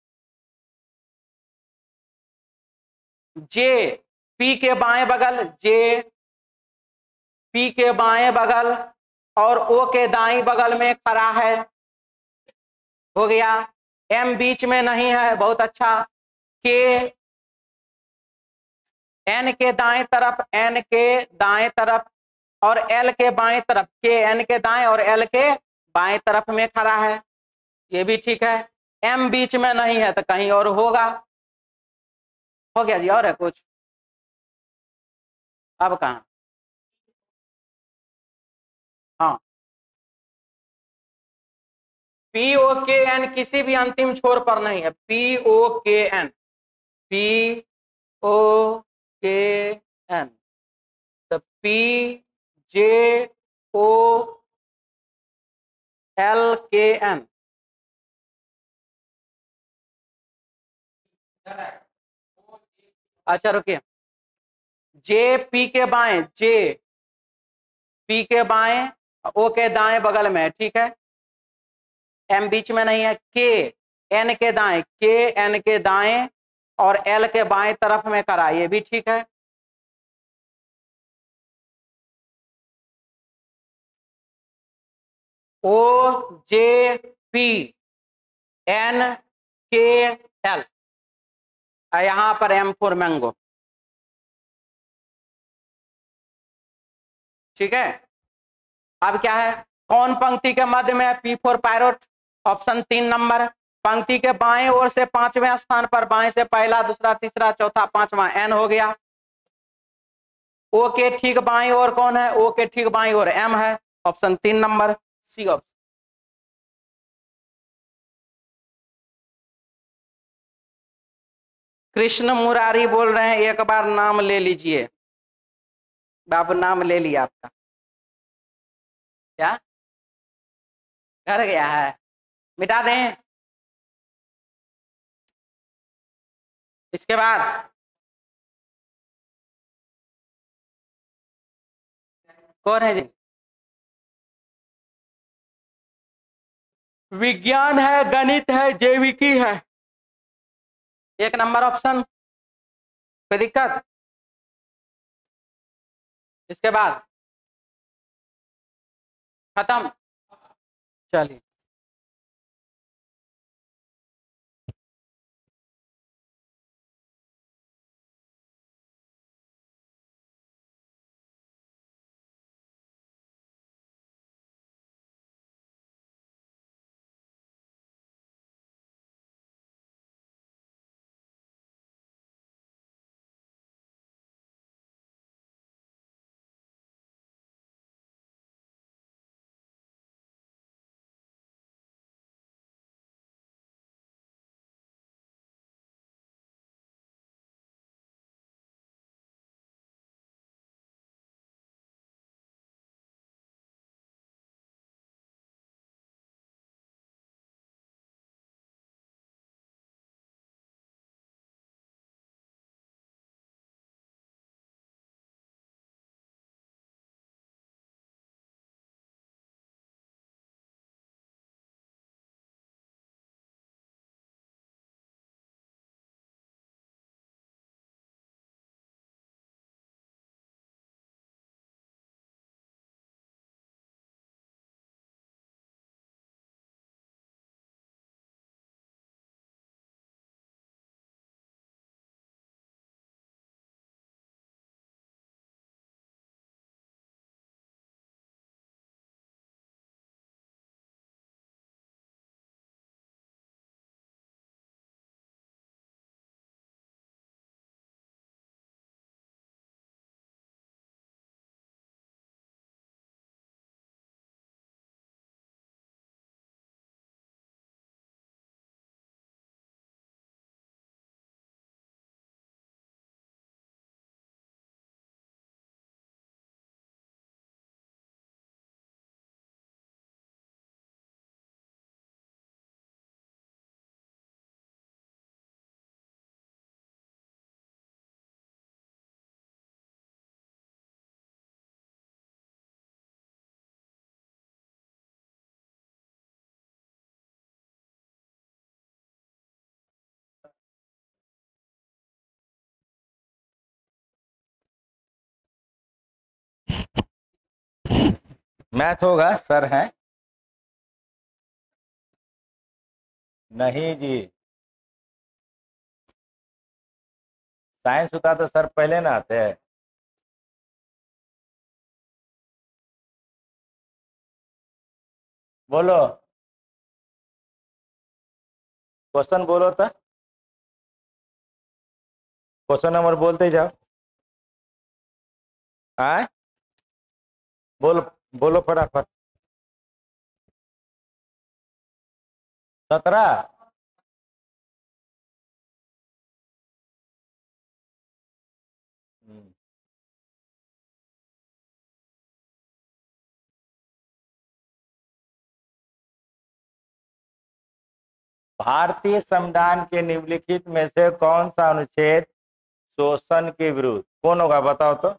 जे पी के बाएं बगल, जे पी के बाएं बगल और ओ के दाएं बगल में खड़ा है, हो गया। एम बीच में नहीं है, बहुत अच्छा। के एन के दाएं तरफ, एन के दाएं तरफ और एल के बाएं तरफ, के एन के दाएं और एल के बाएं तरफ में खड़ा है, ये भी ठीक है। एम बीच में नहीं है तो कहीं और होगा। हो गया जी, और है कुछ? अब कहा? हाँ, पी ओ के एन किसी भी अंतिम छोर पर नहीं है। P O K N, P O K N, तो P J O L K N, अच्छा रुकिए। जे पी के बाएं, जे पी के बाएं ओ के दाएं बगल में है, ठीक है। एम बीच में नहीं है। के एन के दाएं, के एन के दाएं और एल के बाएं तरफ में करा, ये भी ठीक है। O J P N K L, यहां पर एम फोर मैंगो, ठीक है। अब क्या है? कौन पंक्ति के मध्य में है? पी फोर पायरोट, ऑप्शन तीन नंबर। पंक्ति के बाएं ओर से पांचवें स्थान पर, बाएं से पहला, दूसरा, तीसरा, चौथा, पांचवा, एन हो गया। ओ के ठीक बाएं ओर कौन है? ओ के ठीक बाएं ओर एम है, ऑप्शन तीन number, C option. Krishna Murari बोल रहे हैं, एक बार नाम ले लीजिए। बाबू नाम ले लिया आपका, क्या घर गया है? मिटा दें। इसके बाद कौन है जी? विज्ञान है, गणित है, जैविकी है, एक नंबर ऑप्शन। कोई दिक्कत? इसके बाद खत्म, चलिए। मैथ होगा, सर हैं? नहीं जी, साइंस होता तो सर पहले ना आते हैं। बोलो, क्वेश्चन बोलो तो, क्वेश्चन नंबर बोलते ही जाओ। आए, बोलो बोलो फटाफट। सत्रह। भारतीय संविधान के निम्नलिखित में से कौन सा अनुच्छेद शोषण के विरुद्ध, कौन होगा बताओ तो।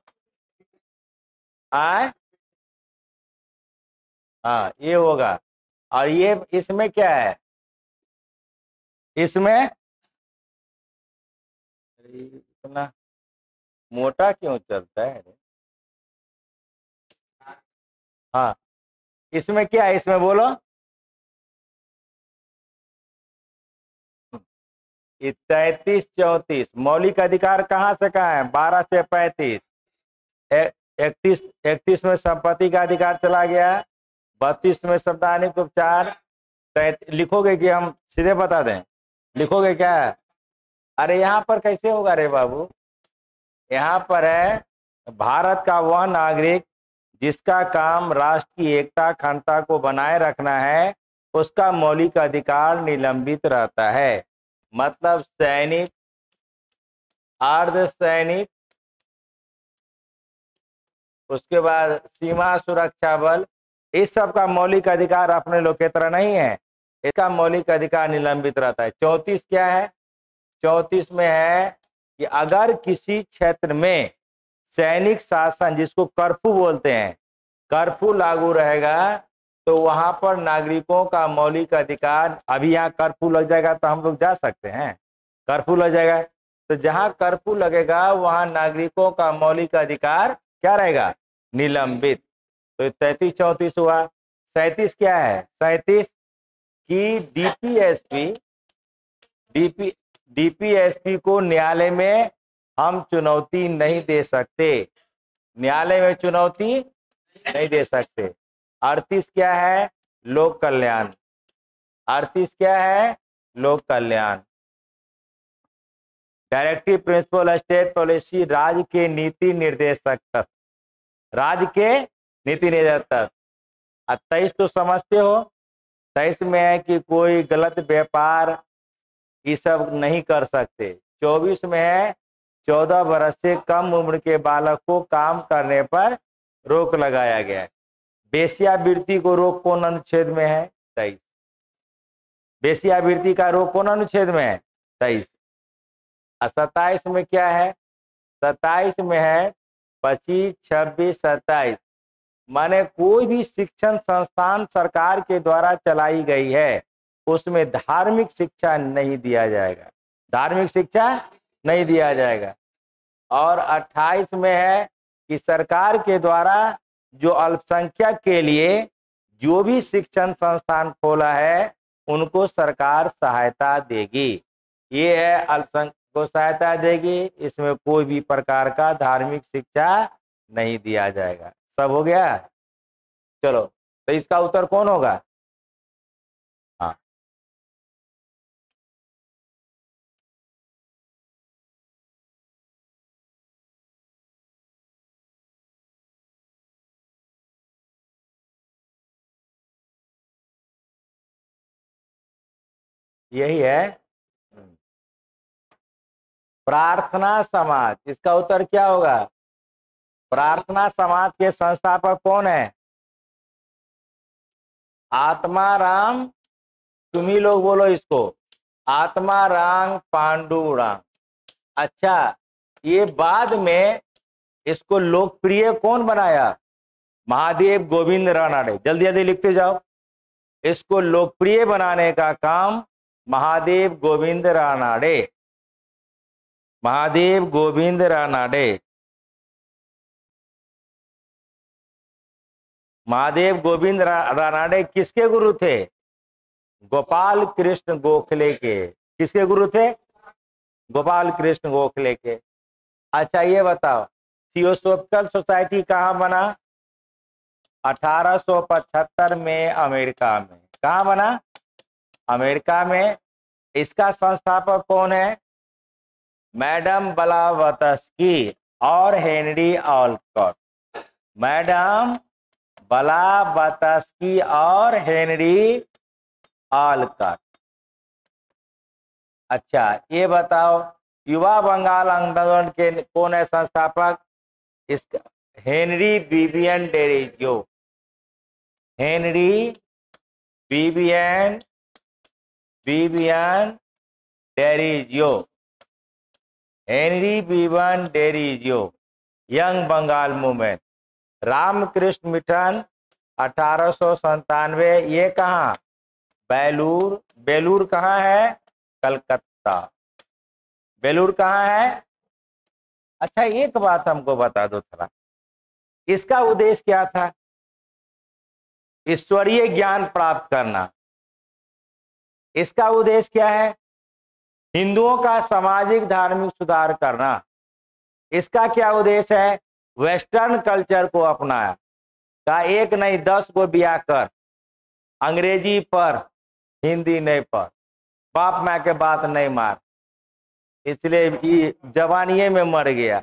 आए, हाँ ये होगा। और ये इसमें क्या है, इसमें इतना मोटा क्यों चलता है? हाँ, इसमें क्या है, इसमें बोलो। तैतीस चौतीस मौलिक अधिकार कहाँ से कहाँ है? बारह से पैंतीस। इकतीस इकतीस में संपत्ति का अधिकार चला गया, बत्तीस में संवैधानिक उपचार। लिखोगे कि हम सीधे बता दें, लिखोगे क्या? अरे यहाँ पर कैसे होगा रे बाबू, यहाँ पर है भारत का वह नागरिक जिसका काम राष्ट्र की एकता अखंडता को बनाए रखना है, उसका मौलिक अधिकार निलंबित रहता है। मतलब सैनिक, अर्ध सैनिक, उसके बाद सीमा सुरक्षा बल, इस सब का मौलिक अधिकार अपने लोग की तरह नहीं है, इसका मौलिक अधिकार निलंबित रहता है। चौंतीस क्या है? चौंतीस में है कि अगर किसी क्षेत्र में सैनिक शासन, जिसको कर्फ्यू बोलते हैं, कर्फ्यू लागू रहेगा तो वहां पर नागरिकों का मौलिक अधिकार, अभी यहाँ कर्फ्यू लग जाएगा तो हम लोग जा सकते हैं, कर्फ्यू लग जाएगा तो जहां कर्फ्यू लगेगा वहां नागरिकों का मौलिक अधिकार क्या रहेगा? निलंबित। तो तैतीस चौंतीस हुआ। सैंतीस क्या है? सैंतीस की डीपीएसपी डीपी डीपीएसपी को न्यायालय में हम चुनौती नहीं दे सकते, न्यायालय में चुनौती नहीं दे सकते। अड़तीस क्या है? लोक कल्याण। अड़तीस क्या है? लोक कल्याण। डायरेक्टिव प्रिंसिपल स्टेट पॉलिसी, राज्य के नीति निर्देशक तत्व, राज्य के नीति निर्देशक तत्व। तेईस तो समझते हो, तेईस में है कि कोई गलत व्यापार ये सब नहीं कर सकते। चौबीस में है चौदह वर्ष से कम उम्र के बालक को काम करने पर रोक लगाया गया है। वेश्यावृत्ति को रोक कौन अनुच्छेद में है? तेईस। वेश्यावृत्ति का रोक कौन अनुच्छेद में है? तेईस। सत्ताईस में क्या है? सत्ताईस में है पच्चीस छब्बीस सत्ताईस, माने कोई भी शिक्षण संस्थान सरकार के द्वारा चलाई गई है उसमें धार्मिक शिक्षा नहीं दिया जाएगा, धार्मिक शिक्षा नहीं दिया जाएगा। और अट्ठाईस में है कि सरकार के द्वारा जो अल्पसंख्यक के लिए जो भी शिक्षण संस्थान खोला है उनको सरकार सहायता देगी, ये है अल्पसंख्यक को सहायता देगी, इसमें कोई भी प्रकार का धार्मिक शिक्षा नहीं दिया जाएगा। सब हो गया? चलो, तो इसका उत्तर कौन होगा? हाँ, यही है प्रार्थना समाज। इसका उत्तर क्या होगा? प्रार्थना समाज के संस्थापक कौन है? आत्माराम, तुम ही लोग बोलो इसको, आत्माराम पांडुरंग। अच्छा, ये बाद में इसको लोकप्रिय कौन बनाया? महादेव गोविंद रानड़े। जल्दी जल्दी लिखते जाओ। इसको लोकप्रिय बनाने का काम महादेव गोविंद रानड़े, महादेव गोविंद रानड़े। महादेव गोविंद रा- रानडे किसके गुरु थे? गोपाल कृष्ण गोखले के। किसके गुरु थे? गोपाल कृष्ण गोखले के। अच्छा ये बताओ, थियोसॉफिकल सोसाइटी कहाँ बना? अठारह सौ पचहत्तर में अमेरिका में। कहाँ बना? अमेरिका में। इसका संस्थापक कौन है? मैडम ब्लावत्स्की और हेनरी ऑलकॉट। मैडम ब्लावत्स्की और हेनरी ऑलकॉट। अच्छा ये बताओ, युवा बंगाल आंदोलन के कौन है संस्थापक? इसका Henry Vivian Derozio. Henry Vivian Vivian Derozio. Henry Vivian Derozio. Young Bengal movement. Ramakrishna mission अठारह सौ संतानवे। ये कहाँ? बेलूर। बेलूर कहाँ है? कलकत्ता। बेलूर कहाँ है? अच्छा एक बात हमको बता दो थोड़ा, इसका उद्देश्य क्या था? ईश्वरीय ज्ञान प्राप्त करना। इसका उद्देश्य क्या है? हिंदुओं का सामाजिक धार्मिक सुधार करना। इसका क्या उद्देश्य है? वेस्टर्न कल्चर को अपनाया, का एक नहीं दस को ब्याह कर, अंग्रेजी पर हिंदी नहीं पर, बाप माँ के बात नहीं मार, इसलिए ये जवानिये में मर गया।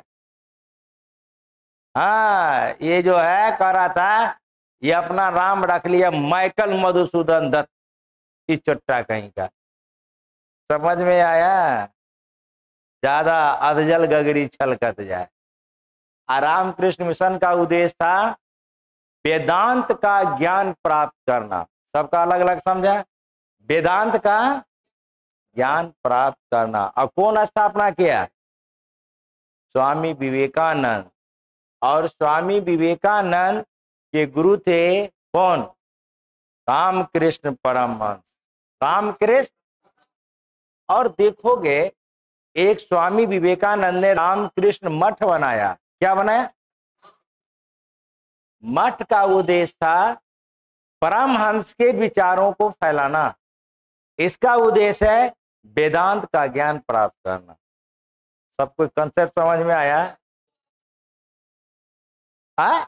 हाँ ये जो है कह रहा था, ये अपना नाम रख लिया माइकल मधुसूदन दत्त, इस चट्टा कहीं का। समझ में आया? ज्यादा अधजल गगरी छलकत जाए। रामकृष्ण मिशन का उद्देश्य था वेदांत का ज्ञान प्राप्त करना। सबका अलग अलग समझा। वेदांत का ज्ञान प्राप्त करना। और कौन स्थापना किया? स्वामी विवेकानंद। और स्वामी विवेकानंद के गुरु थे कौन? रामकृष्ण परमहंस। रामकृष्ण। और देखोगे एक स्वामी विवेकानंद ने रामकृष्ण मठ बनाया। क्या बनाया? मठ का उद्देश्य था परमहंस के विचारों को फैलाना। इसका उद्देश्य है वेदांत का ज्ञान प्राप्त करना। सबको कंसेप्ट समझ में आया? हाँ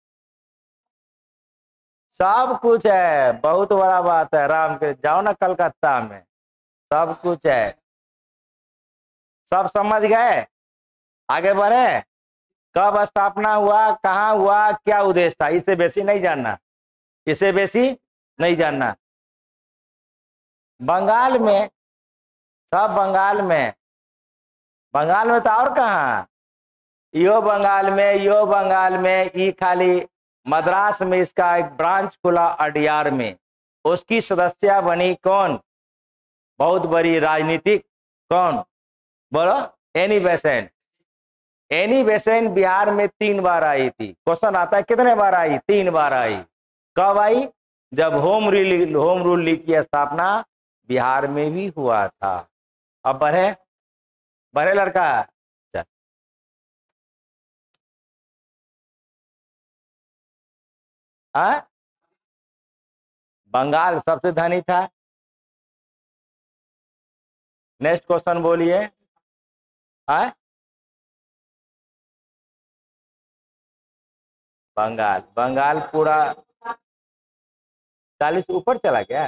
सब कुछ है, बहुत बड़ा बात है। राम के जाओ ना कलकत्ता में, सब कुछ है। सब समझ गए? आगे बढ़े। कब स्थापना हुआ, कहाँ हुआ, क्या उद्देश्य था, इससे बेसी नहीं जानना। इससे बेसी नहीं जानना। बंगाल में, सब बंगाल में। बंगाल में तो और कहाँ? यो बंगाल में, यो बंगाल में। ये खाली मद्रास में इसका एक ब्रांच खुला अडियार में। उसकी सदस्य बनी कौन? बहुत बड़ी राजनीतिक। कौन? बोलो। Annie Besant. Annie Besant Bihar में तीन बार आई थी। क्वेश्चन आता है कितने बार आई? तीन बार आई। कब आई? जब home rule home rule league की स्थापना बिहार में भी हुआ था। अब बढ़े बढ़े लड़का। चल आ? बंगाल सबसे धनी था। नेक्स्ट क्वेश्चन बोलिए। आ? बंगाल बंगाल पूरा चालीस ऊपर चला गया।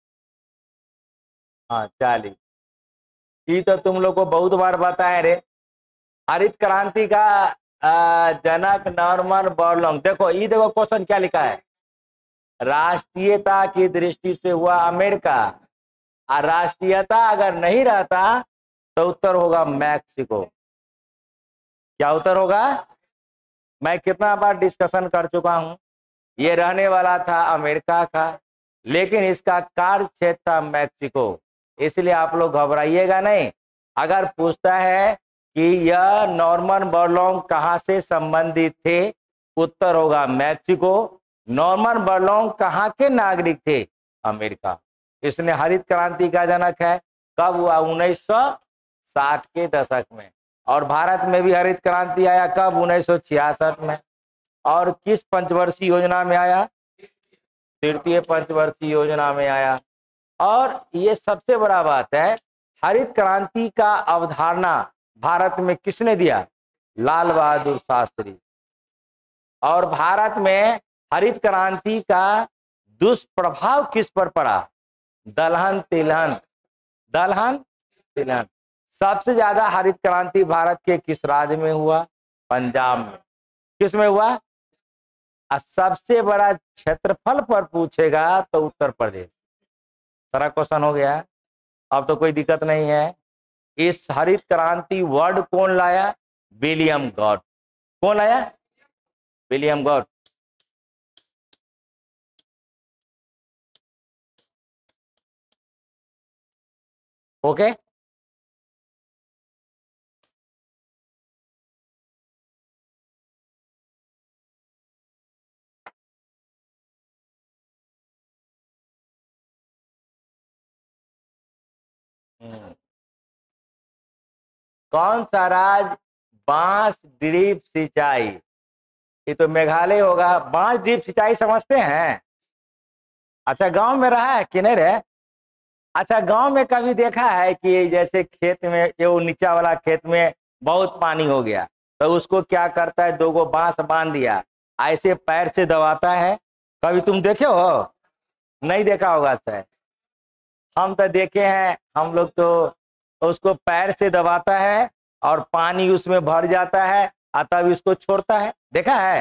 हाँ चालीस। ये तो तुम लोग को बहुत बार बताए रे। हरित क्रांति का आ, जनक नॉर्मन बोरलॉन्ग। देखो ये देखो क्वेश्चन क्या लिखा है। राष्ट्रीयता की दृष्टि से हुआ अमेरिका, और राष्ट्रीयता अगर नहीं रहता तो उत्तर होगा मैक्सिको। क्या उत्तर होगा? मैं कितना बार डिस्कशन कर चुका हूं, ये रहने वाला था अमेरिका का, लेकिन इसका कार्य क्षेत्र था मैक्सिको। इसलिए आप लोग घबराइएगा नहीं। अगर पूछता है कि यह नॉर्मन बोरलॉन्ग कहां से संबंधित थे, उत्तर होगा मैक्सिको। नॉर्मन बोरलॉन्ग कहां के नागरिक थे? अमेरिका। इसने हरित क्रांति का जनक है। कब हुआ? उन्नीस सौ साठ के दशक में। और भारत में भी हरित क्रांति आया कब? उन्नीस सौ छियासठ में। और किस पंचवर्षीय योजना में आया? तृतीय पंचवर्षीय योजना में आया। और ये सबसे बड़ा बात है, हरित क्रांति का अवधारणा भारत में किसने दिया? लाल बहादुर शास्त्री। और भारत में हरित क्रांति का दुष्प्रभाव किस पर पड़ा? दलहन तिलहन, दलहन तिलहन। सबसे ज्यादा हरित क्रांति भारत के किस राज्य में हुआ? पंजाब में। किस में हुआ? और सबसे बड़ा क्षेत्रफल पर पूछेगा तो उत्तर प्रदेश। सारा क्वेश्चन हो गया, अब तो कोई दिक्कत नहीं है। इस हरित क्रांति वर्ड कौन लाया? विलियम गॉड। कौन लाया? William God. ओके, कौन सा राज्य बांस ड्रिप सिंचाई? ये तो मेघालय होगा। बांस ड्रिप सिंचाई समझते हैं? अच्छा, गांव में रहा है कि नहीं रहे? अच्छा, गांव में कभी देखा है कि जैसे खेत में, ये वो नीचा वाला खेत में बहुत पानी हो गया तो उसको क्या करता है, दो गो बांस बांध दिया, ऐसे पैर से दबाता है। कभी तुम देखे हो? नहीं देखा होगा सर। हम तो देखे हैं। हम लोग तो उसको पैर से दबाता है और पानी उसमें भर जाता है और तब इसको छोड़ता है। देखा है?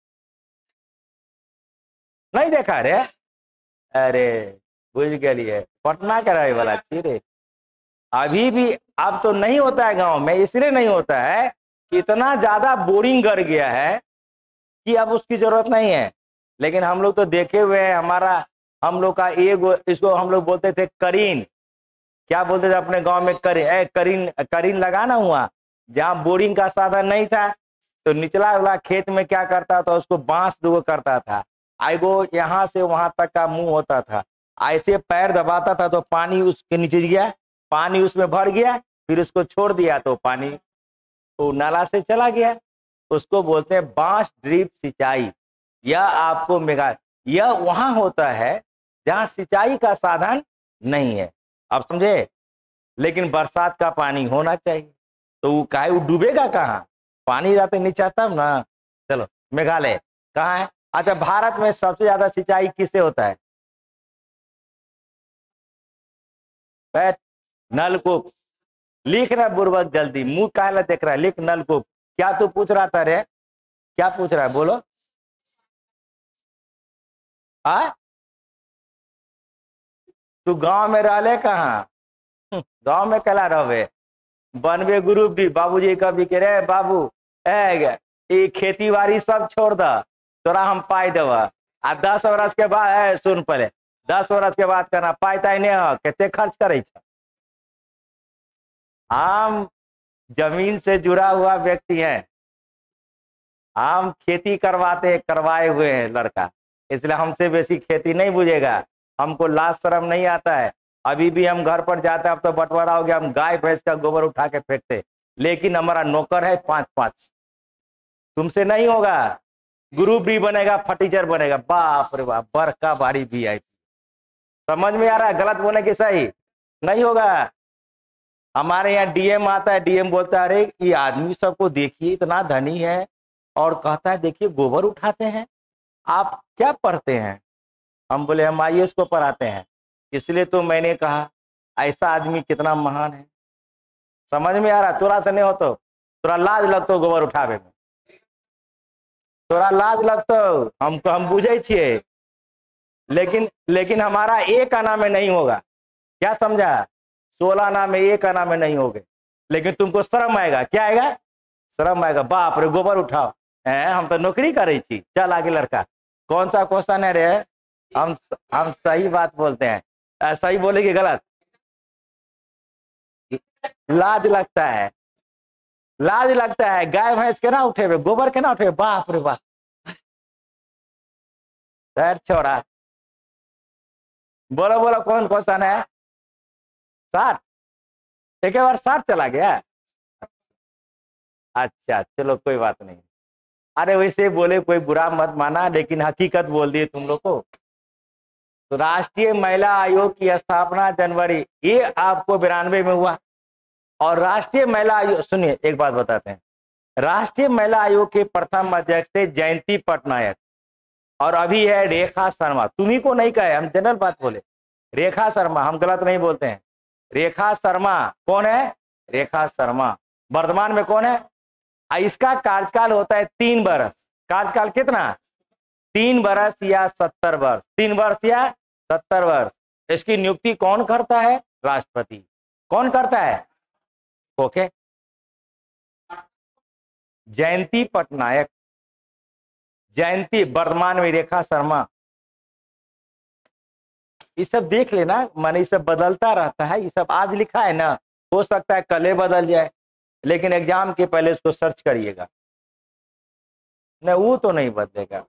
नहीं देखा रे? अरे बुझ गए, पटना का रहे वाला चीरे। अभी भी अब तो नहीं होता है गांव में, इसलिए नहीं होता है कि इतना ज्यादा बोरिंग कर गया है कि अब उसकी जरूरत नहीं है। लेकिन हम लोग तो देखे हुए हैं। हमारा हम लोग का एक, इसको हम लोग बोलते थे करीन। क्या बोलते थे अपने गांव में? करीन। ए, करीन करीन लगाना हुआ। जहाँ बोरिंग का साधन नहीं था तो निचला वाला खेत में क्या करता था, उसको बांस दो करता था। आइगो यहाँ से वहां तक का मुंह होता था, ऐसे पैर दबाता था तो पानी उसके नीचे गया, पानी उसमें भर गया, फिर उसको छोड़ दिया तो पानी तो नाला से चला गया। उसको बोलते हैं बांस ड्रिप सिंचाई। यह आपको मेगा यह वहां होता है जहां सिंचाई का साधन नहीं है। आप समझे? लेकिन बरसात का पानी होना चाहिए तो वो काहे, वो डूबेगा कहाँ? पानी रहते नीचे तब ना। चलो, मेघालय कहाँ है? अच्छा, भारत में सबसे ज्यादा सिंचाई किससे होता है? बैठ, नलकूप। लिख रहा बुर्बक, जल्दी, मुंह काला देख रहा है, लिख नलकूप। क्या तू पूछ रहा था रे? क्या पूछ रहा है? बोलो। आ तू गांव में रहले कहाँ? गांव में कला रहे बनवे ग्रुप डी। बाबूजी कभी कह रहे बाबू ए खेती बाड़ी सब छोड़ द, तोरा हम पाई देव। आ दस वर्ष के बाद है, सुन पहले, दस वर्ष के बाद करना पाई ताई नहीं हो, कितने खर्च करे? हम जमीन से जुड़ा हुआ व्यक्ति है, हम खेती करवाते करवाए हुए हैं लड़का, इसलिए हमसे बेसी खेती नहीं बुझेगा। हमको लाज शर्म नहीं आता है। अभी भी हम घर पर जाते हैं, अब तो बंटवारा हो गया, हम गाय भैंस का गोबर उठा के फेंकते, लेकिन हमारा नौकर है पांच पांच। तुमसे नहीं होगा। ग्रुप डी बनेगा, फटीचर बनेगा, बाप रे बाप, बड़का भारी भी आई। समझ में आ रहा है? गलत बोले कि सही? नहीं होगा। हमारे यहाँ डीएम आता है, डीएम बोलता है अरे ये आदमी सबको देखिए इतना धनी है, और कहता है देखिए गोबर उठाते हैं, आप क्या पढ़ते हैं? हम बोले हम आई ए एस को पढ़ाते हैं। इसलिए तो मैंने कहा ऐसा आदमी कितना महान है। समझ में आ रहा? तोरा से नहीं हो तो तोरा लाज लगतो गोबर उठावे में, तोरा लाज लगतो। हमको हम बुझे छिए, लेकिन लेकिन हमारा एक आना में नहीं होगा। क्या समझा? सोलह आना में एक आना में नहीं होगे, लेकिन तुमको शर्म आएगा। क्या आएगा? शर्म आएगा। बाप रे गोबर उठाओ, है हम तो नौकरी करे छी। चल आगे लड़का, कौन सा क्वेश्चन है रे? हम हम सही बात बोलते हैं। सही बोले कि गलत? लाज लगता है, लाज लगता है। गाय भैंस के ना उठे, गोबर के ना उठे। बाप रे बाप, सर छोड़ा। बोलो बोलो कौन क्वेश्चन है? साठ? एक बार साठ चला गया। अच्छा चलो कोई बात नहीं। अरे वैसे बोले कोई बुरा मत माना, लेकिन हकीकत बोल दिए तुम लोग को। तो राष्ट्रीय महिला आयोग की स्थापना जनवरी, ये आपको बिरानवे में हुआ। और राष्ट्रीय महिला आयोग, सुनिए एक बात बताते हैं, राष्ट्रीय महिला आयोग के प्रथम अध्यक्ष थे जयंती पटनायक, और अभी है रेखा शर्मा। तुम्ही को नहीं कहे, हम जनरल बात बोले, रेखा शर्मा, हम गलत नहीं बोलते हैं। रेखा शर्मा कौन है? रेखा शर्मा वर्तमान में कौन है? इसका कार्यकाल होता है तीन वर्ष। कार्यकाल कितना? तीन वर्ष या सत्तर वर्ष, तीन वर्ष या सत्तर वर्ष। इसकी नियुक्ति कौन करता है? राष्ट्रपति। कौन करता है? ओके, जयंती पटनायक, जयंती, वर्तमान में रेखा शर्मा। ये सब देख लेना, माने ये सब बदलता रहता है। ये सब आज लिखा है ना, हो सकता है कल बदल जाए, लेकिन एग्जाम के पहले उसको सर्च करिएगा। नहीं, वो तो नहीं बदलेगा।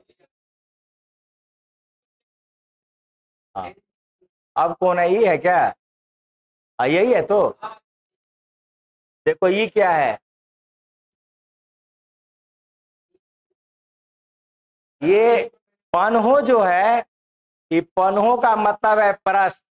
हाँ, अब कौन है? ये है क्या? आ, यही है। तो देखो ये क्या है, ये पन्हो जो है, ये पन्हो का मतलब है प्रश्न।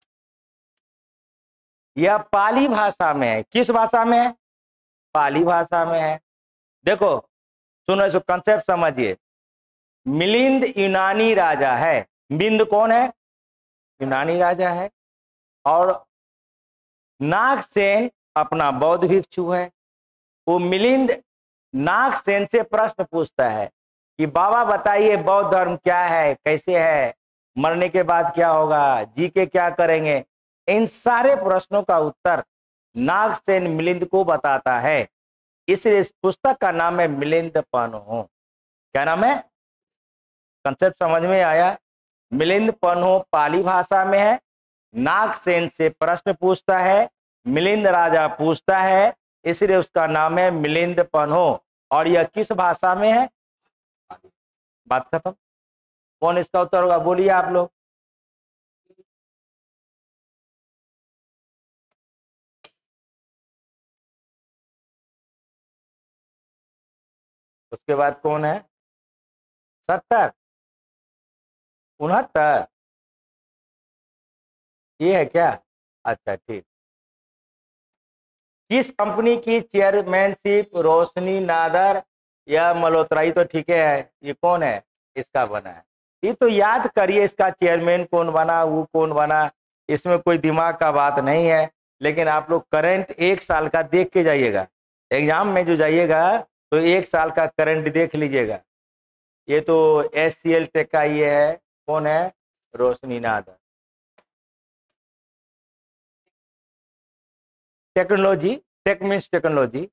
यह पाली भाषा में है। किस भाषा में है? पाली भाषा में है। देखो सुनो, इसको कंसेप्ट समझिए। मिलिंद यूनानी राजा है। मिलिंद कौन है? यूनानी राजा है। और नागसेन अपना बौद्ध भिक्षु है। वो मिलिंद नागसेन से प्रश्न पूछता है कि बाबा बताइए बौद्ध धर्म क्या है, कैसे है, मरने के बाद क्या होगा, जी के क्या करेंगे। इन सारे प्रश्नों का उत्तर नागसेन मिलिंद को बताता है। इसलिए इस पुस्तक का नाम है मिलिंद पन्हो। क्या नाम है? कंसेप्ट समझ में आया? मिलिंद पन्हो पाली भाषा में है। नागसेन से प्रश्न पूछता है, मिलिंद राजा पूछता है, इसलिए उसका नाम है मिलिंद पन्हो। और यह किस भाषा में है? बात खत्म। कौन इसका उत्तर होगा? बोलिए आप लोग। उसके बाद कौन है? सत्तर, उनहत्तर, ये है क्या? अच्छा ठीक। किस कंपनी की चेयरमैनशिप रोशनी नादर या मल्होत्रा? ये तो ठीक है, ये कौन है? इसका बना है। ये तो याद करिए, इसका चेयरमैन कौन बना, वो कौन बना, इसमें कोई दिमाग का बात नहीं है। लेकिन आप लोग करंट एक साल का देख के जाइएगा, एग्जाम में जो जाइएगा तो एक साल का करंट देख लीजिएगा। ये तो एस सी एल टेक का ये है, कौन है? Roshni Nadar. Technology, tech means technology.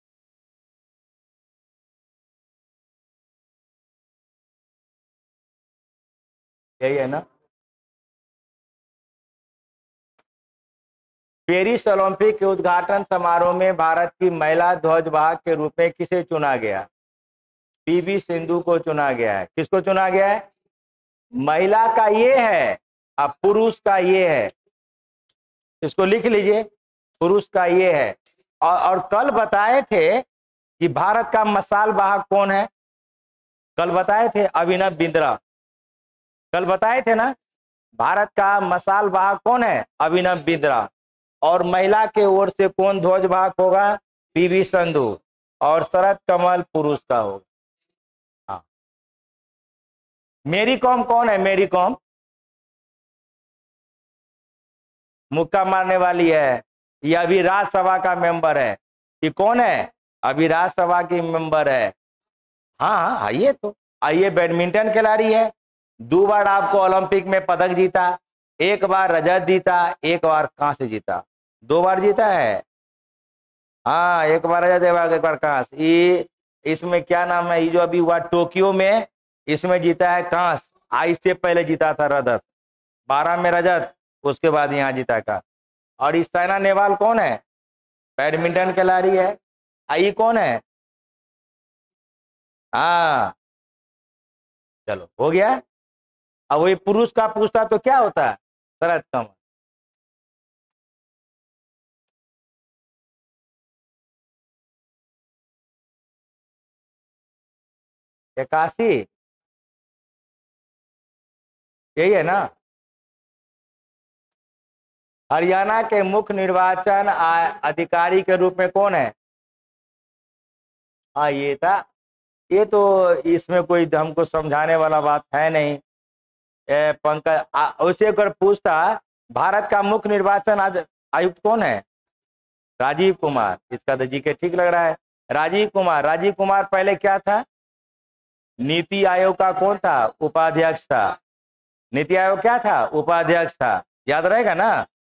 यही है ना? पेरिस ओलंपिक के उद्घाटन समारोह में भारत की महिला ध्वजवाहक के रूप में किसे चुना गया? पीवी सिंधु को चुना गया है। किसको चुना गया है? महिला का ये है, अब पुरुष का ये है। इसको लिख लीजिए, पुरुष का ये है। और, और कल बताए थे कि भारत का मसाल वाहक कौन है? कल बताए थे अभिनव बिंद्रा। कल बताए थे ना, भारत का मसाल वाहक कौन है? अभिनव बिंद्रा। और महिला के ओर से कौन ध्वज वाहक होगा? पीवी संधू। और शरद कमल पुरुष का होगा। हाँ, मेरी कॉम कौन है? मेरी कॉम मुक्का मारने वाली है, ये अभी राज्यसभा का मेंबर है। ये कौन है? अभी राज्यसभा की मेंबर है। हाँ हाँ, आइए तो आइए। बैडमिंटन खिलाड़ी है, दो बार आपको ओलंपिक में पदक जीता, एक बार रजत जीता, एक बार कांस्य जीता। दो बार जीता है। हाँ, एक बार रजत, एक बार कांस्य। ये इसमें क्या नाम है, ये जो अभी हुआ टोक्यो में, इसमें जीता है कांस्य। आ इससे पहले जीता था रजत, बारह में रजत, उसके बाद यहाँ जीता का। और इस साइना नेहवाल कौन है? बैडमिंटन खिलाड़ी है। आई कौन है? हाँ, चलो हो गया। अब वही पुरुष का पूछता तो क्या होता है? शरद कमल। इक्यासी, यही है ना? हरियाणा के मुख्य निर्वाचन अधिकारी के रूप में कौन है? हाँ ये था, ये तो इसमें कोई हमको समझाने वाला बात है नहीं। पंकज उसे अगर पूछता भारत का मुख्य निर्वाचन आयुक्त कौन है? राजीव कुमार। इसका तो जी के ठीक लग रहा है, राजीव कुमार। राजीव कुमार पहले क्या था? नीति आयोग का कौन था? उपाध्यक्ष था। नीति आयोग क्या था? उपाध्यक्ष था। याद रहेगा ना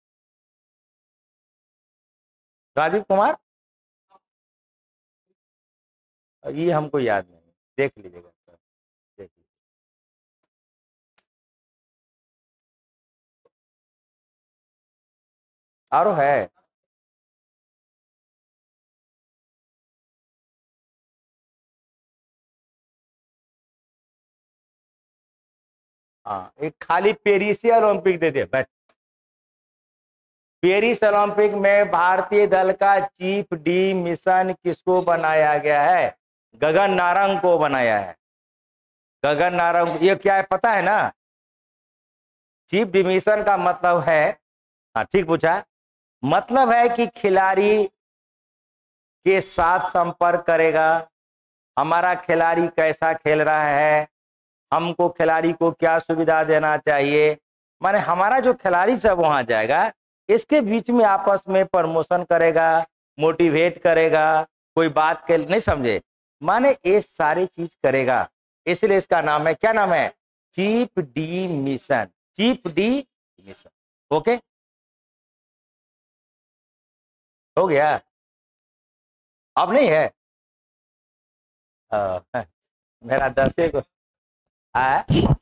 राजीव कुमार? ये हमको याद नहीं, देख लीजिएगा, देख लीजिए। और है हाँ, एक खाली पेरिस ओलंपिक दे दे बैठ। पेरिस ओलंपिक में भारतीय दल का चीफ डी मिशन किसको बनाया गया है? गगन नारंग को बनाया है। गगन नारंग, ये क्या है पता है ना? चीफ डी मिशन का मतलब है, हाँ ठीक पूछा, मतलब है कि खिलाड़ी के साथ संपर्क करेगा, हमारा खिलाड़ी कैसा खेल रहा है, हमको खिलाड़ी को क्या सुविधा देना चाहिए, माने हमारा जो खिलाड़ी सब वहां जाएगा इसके बीच में आपस में प्रमोशन करेगा, मोटिवेट करेगा, कोई बात के नहीं समझे, माने ये सारी चीज करेगा। इसलिए इसका नाम है, क्या नाम है? Chief de mission. Chief de mission. Okay हो गया? अब नहीं है? आ, मेरा दसे को आ?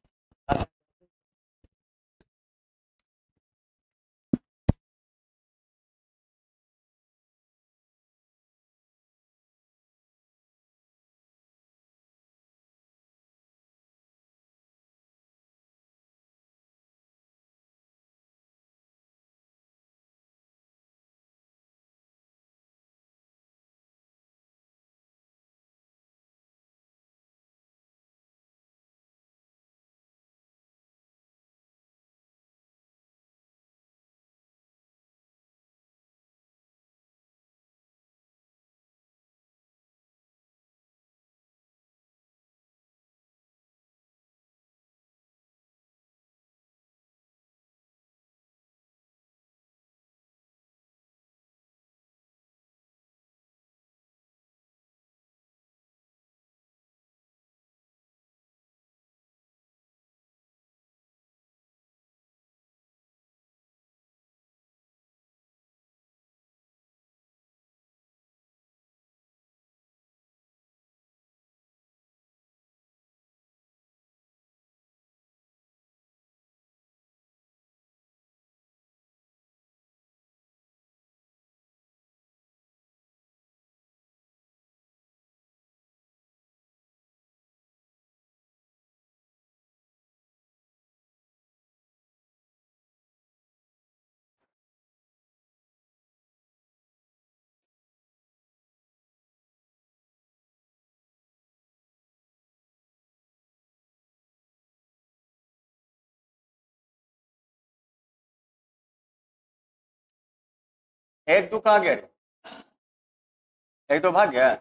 एक दो कहाँ गया? एक तो भाग गया।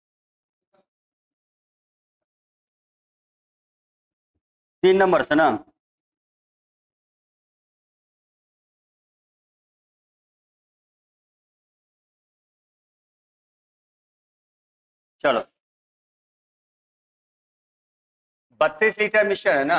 तीन नंबर से ना, चलो बत्तीस लीटर मिश्रण है ना,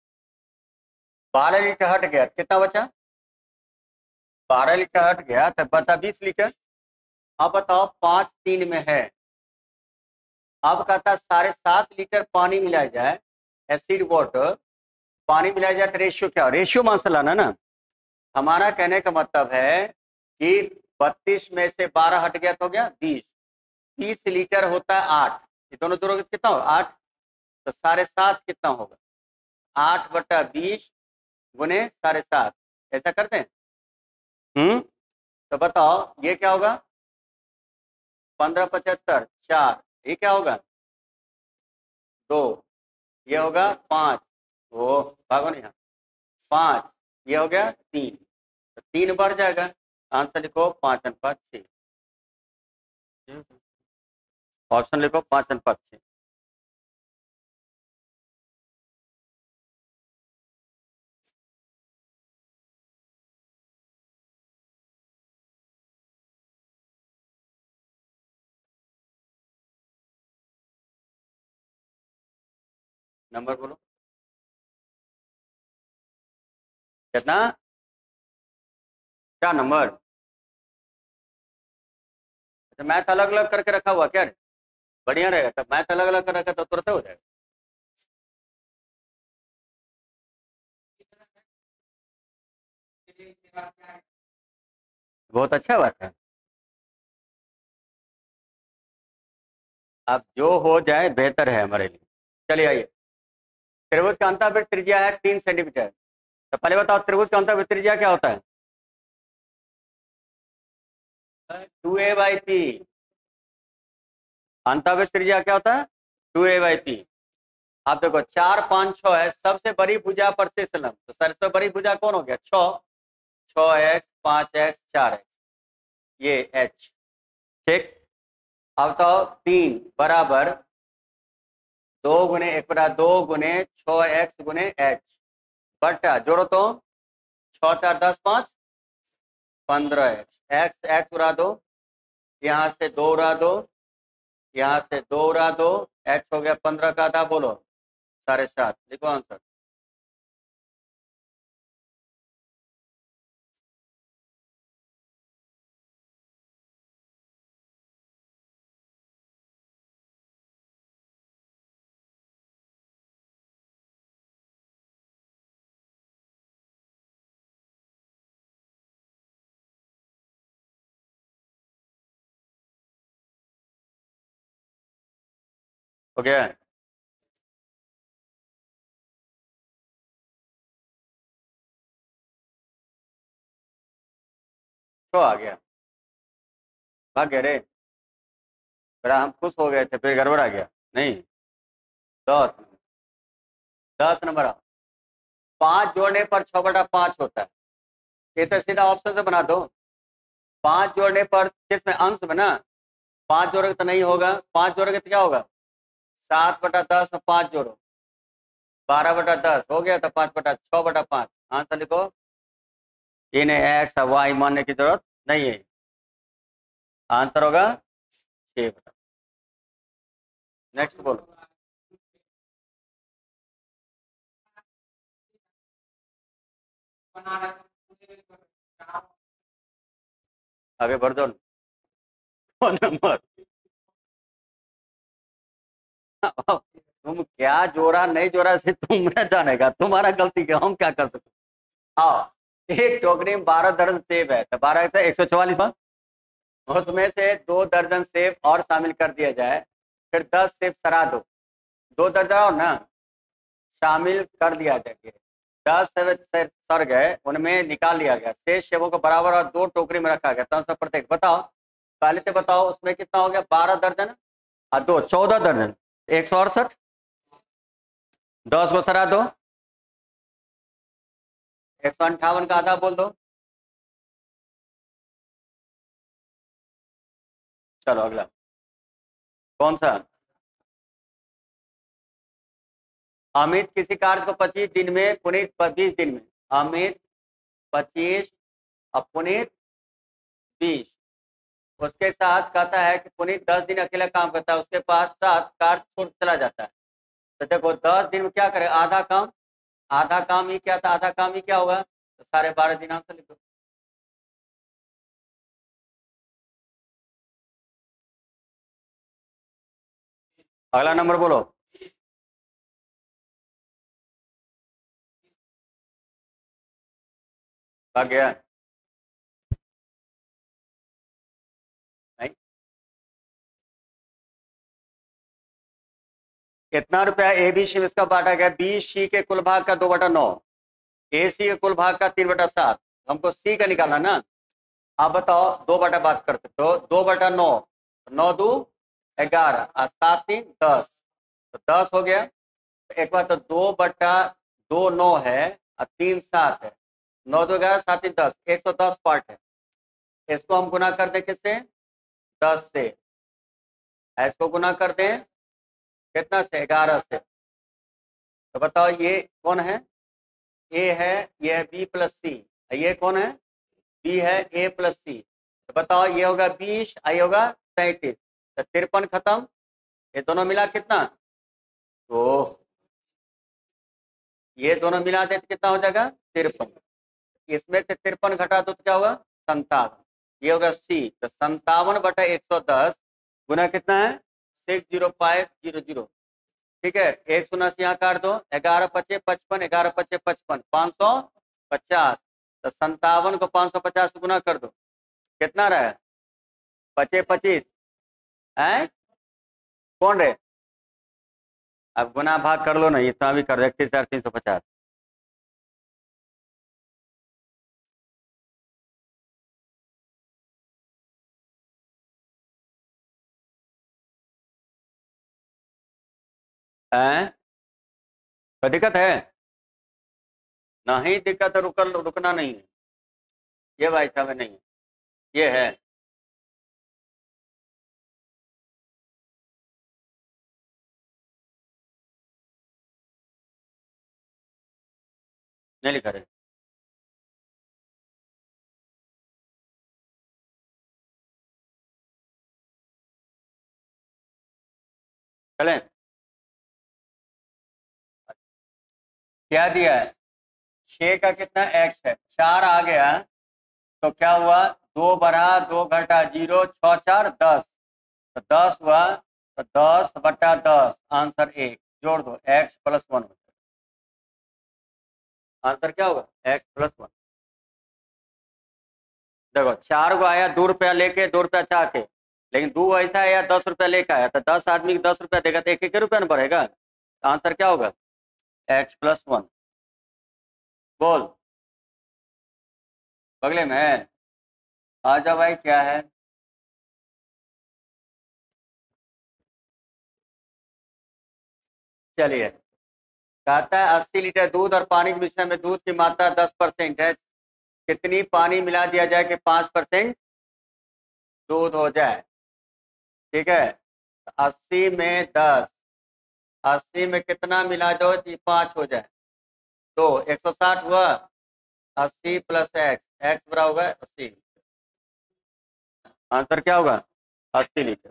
बारह लीटर हट गया, कितना बचा? बारह लीटर हट गया तो बचा बीस लीटर। अब बताओ पांच तीन में है, अब कहता साढ़े सात लीटर पानी मिलाया जाए, एसिड वाटर पानी मिलाया जाए तो रेशियो क्या? रेशियो मान से लाना ना। हमारा कहने का मतलब है कि बत्तीस में से बारह हट गया तो हो गया बीस, बीस लीटर होता है आठ, ये दोनों दोनों कितना होगा? आठ। तो साढ़े सात कितना होगा? आठ बटा बीस गुने साढ़े सात, ऐसा करते हैं। हम्म तो बताओ ये क्या होगा? पंद्रह पचहत्तर चार, ये क्या होगा? दो, ये होगा पाँच, वो भागो नहीं, पाँच, ये हो गया तीन, तो तीन बढ़ जाएगा, आंसर लिखो पाँच अनुपात छः। ऑप्शन लिखो पाँच अनुपात छः। नंबर बोलो कितना, क्या नंबर? अच्छा मैथ अलग अलग करके रखा हुआ क्या? बढ़िया रहेगा, तब मैथ अलग अलग कर रखा तो तुरंत हो जाएगा। बहुत अच्छा बात है, अब जो हो जाए बेहतर है हमारे लिए। चलिए आइए, त्रिभुज का अंतःवृत्त त्रिज्या है तीन सेंटीमीटर। तो पहले बताओ त्रिभुज का अंतःवृत्त त्रिज्या क्या होता है? Two A by P. अंतःवृत्त त्रिज्या क्या होता है? Two A by P. आप देखो चार पाँच छः है, सबसे बड़ी भुजा पर से लंब, तो सबसे बड़ी भुजा कौन हो गया? छः। छः एक्स पाँच एक्स चार एक्स, ये एच। ठीक, अब तो तीन बराबर दो गुने एक बटा दो गुने छः एक्स गुने एच बटा जोड़ो तो छः चार दस पाँच पंद्रह एक्स। एक्स एक्स उड़ा दो, यहाँ से दो उड़ा दो, यहाँ से दो उड़ा दो, एक्स हो गया पंद्रह का आधा, बोलो साढ़े सात। लिखो आंसर। हो गया? तो आ गया, भाग गया रे, फिर हम खुश हो गए थे फिर गड़बड़ आ गया। नहीं, दस दस नंबर आओ। पाँच जोड़ने पर छः बटा पाँच होता है, ये तो सीधा ऑप्शन से बना दो। पाँच जोड़ने पर किसमें अंश में ना, पाँच जोड़ोगे तो नहीं होगा, पाँच जोड़ोगे तो क्या होगा? सात बटा दस और पाँच जोड़ो बारह बटा दस हो गया, तो पाँच बटा छः बटा पाँच। आंसर लिखो। इन्हें एक्स और वाई मानने की जरूरत नहीं है, आंसर होगा छः बटा। नेक्स्ट बोलो। आगे बढ़ दो नंबर। तुम क्या जोड़ा नहीं जोड़ा से तुम जानेगा, तुम्हारा गलती क्या, हम क्या कर सकते। हाँ, एक टोकरी में बारह दर्जन सेब है, तो बारह एक सौ चौवालीस, उसमें से दो दर्जन सेब और शामिल कर दिया जाए, फिर दस सेब सरा दो, दो दर्जन और ना शामिल कर दिया जाए, दस सेब सर गए, उनमें निकाल लिया गया, शेष सेबों को बराबर और दो टोकरी में रखा गया, तो सब प्रत्येक बताओ। पहले तो बताओ उसमें कितना हो गया? बारह दर्जन और दो चौदह दर्जन, एक सौ अड़सठ। दस को सरा दो, एक सौ अंठावन का आधा बोल दो। चलो अगला कौन सा? अमित किसी कार्य को पच्चीस दिन में, पुनीत बीस दिन में। अमित पच्चीस और पुनीत बीस। उसके साथ कहता है कि पुनीत दस दिन अकेला काम करता है, उसके पास सात कार्य छोड़ चला जाता है। तो देखो दस दिन में क्या करे? आधा काम, आधा काम ही क्या था? आधा काम ही क्या होगा? तो साढ़े बारह दिन। आंसर लिखो। अगला नंबर बोलो। आ गया? नहीं, कितना रुपया ए बी सी में इसका बांटा गया? बी सी के कुल भाग का दो बटा नौ, ए सी के कुल भाग का तीन बटा सात, हमको सी का निकालना ना। आप बताओ दो बटा बात करते तो दो बटा नौ, नौ दो ग्यारह और सात तीन दस, तो दस हो गया। एक बार तो दो बटा दो नौ है और तीन सात है, नौ दो ग्यारह सात तीन दस, एक सौ दस पार्ट है। इसको हम गुना कर दें किससे? दस से। इसको गुना कर दें कितना से? ग्यारह से। तो बताओ ये कौन है? ए है, ये है बी प्लस सी। ये कौन है? बी है, ए प्लस सी। तो बताओ ये होगा बीस, आई होगा तैतीस। तो तिरपन खत्म, ये दोनों मिला कितना? तो ये दोनों मिला दे तो कितना हो जाएगा? तिरपन। इसमें से तिरपन घटा दो तो क्या होगा? संतावन। ये होगा सी। तो संतावन बटा एक सौ दस गुना कितना है? Six zero five zero zero. ठीक है, एक शून्य से यहाँ काट दो, ग्यारह पचे पचपन, ग्यारह पचे पचपन, पाँच सौ पचास। तो संतावन को पाँच सौ पचास से गुना कर दो, कितना रहा? पचे पच्चीस है। कौन रहे? अब गुना भाग कर लो ना, इतना भी कर दे, इकतीस हजार तीन सौ पचास। है कोई दिक्कत है? नहीं दिक्कत है, रुक रुकना नहीं है। ये भाई साहब नहीं है, ये है। नहीं लिखा रहे। चलें, क्या दिया है? छः का कितना एक्स है? चार आ गया तो क्या हुआ? दो बढ़ा दो घटा जीरो, छः चार दस। तो दस हुआ, तो दस बटा दस, आंसर एक। जोड़ दो, एक्स प्लस वन। आंसर क्या होगा? X plus one. देखो चार को आया दो रुपया लेके, दो रुपया चाह के, लेकिन दो ऐसा आया दस रुपया लेके आया, तो दस आदमी को दस रुपया देगा तो एक एक रुपया ना बढ़ेगा। तो आंसर क्या होगा? X plus one. बोल, बगले में है। आ जाओ भाई, क्या है? चलिए, कहता है अस्सी लीटर दूध और पानी के मिश्रण में दूध की मात्रा दस परसेंट है, कितनी पानी मिला दिया जाए कि पाँच परसेंट दूध हो जाए? ठीक है, अस्सी में दस, अस्सी में कितना मिला दो कि पाँच हो जाए? तो एक सौ साठ हुआ, अस्सी प्लस एक्स, एक्स बराबर होगा अस्सी। आंसर क्या होगा? अस्सी लीटर।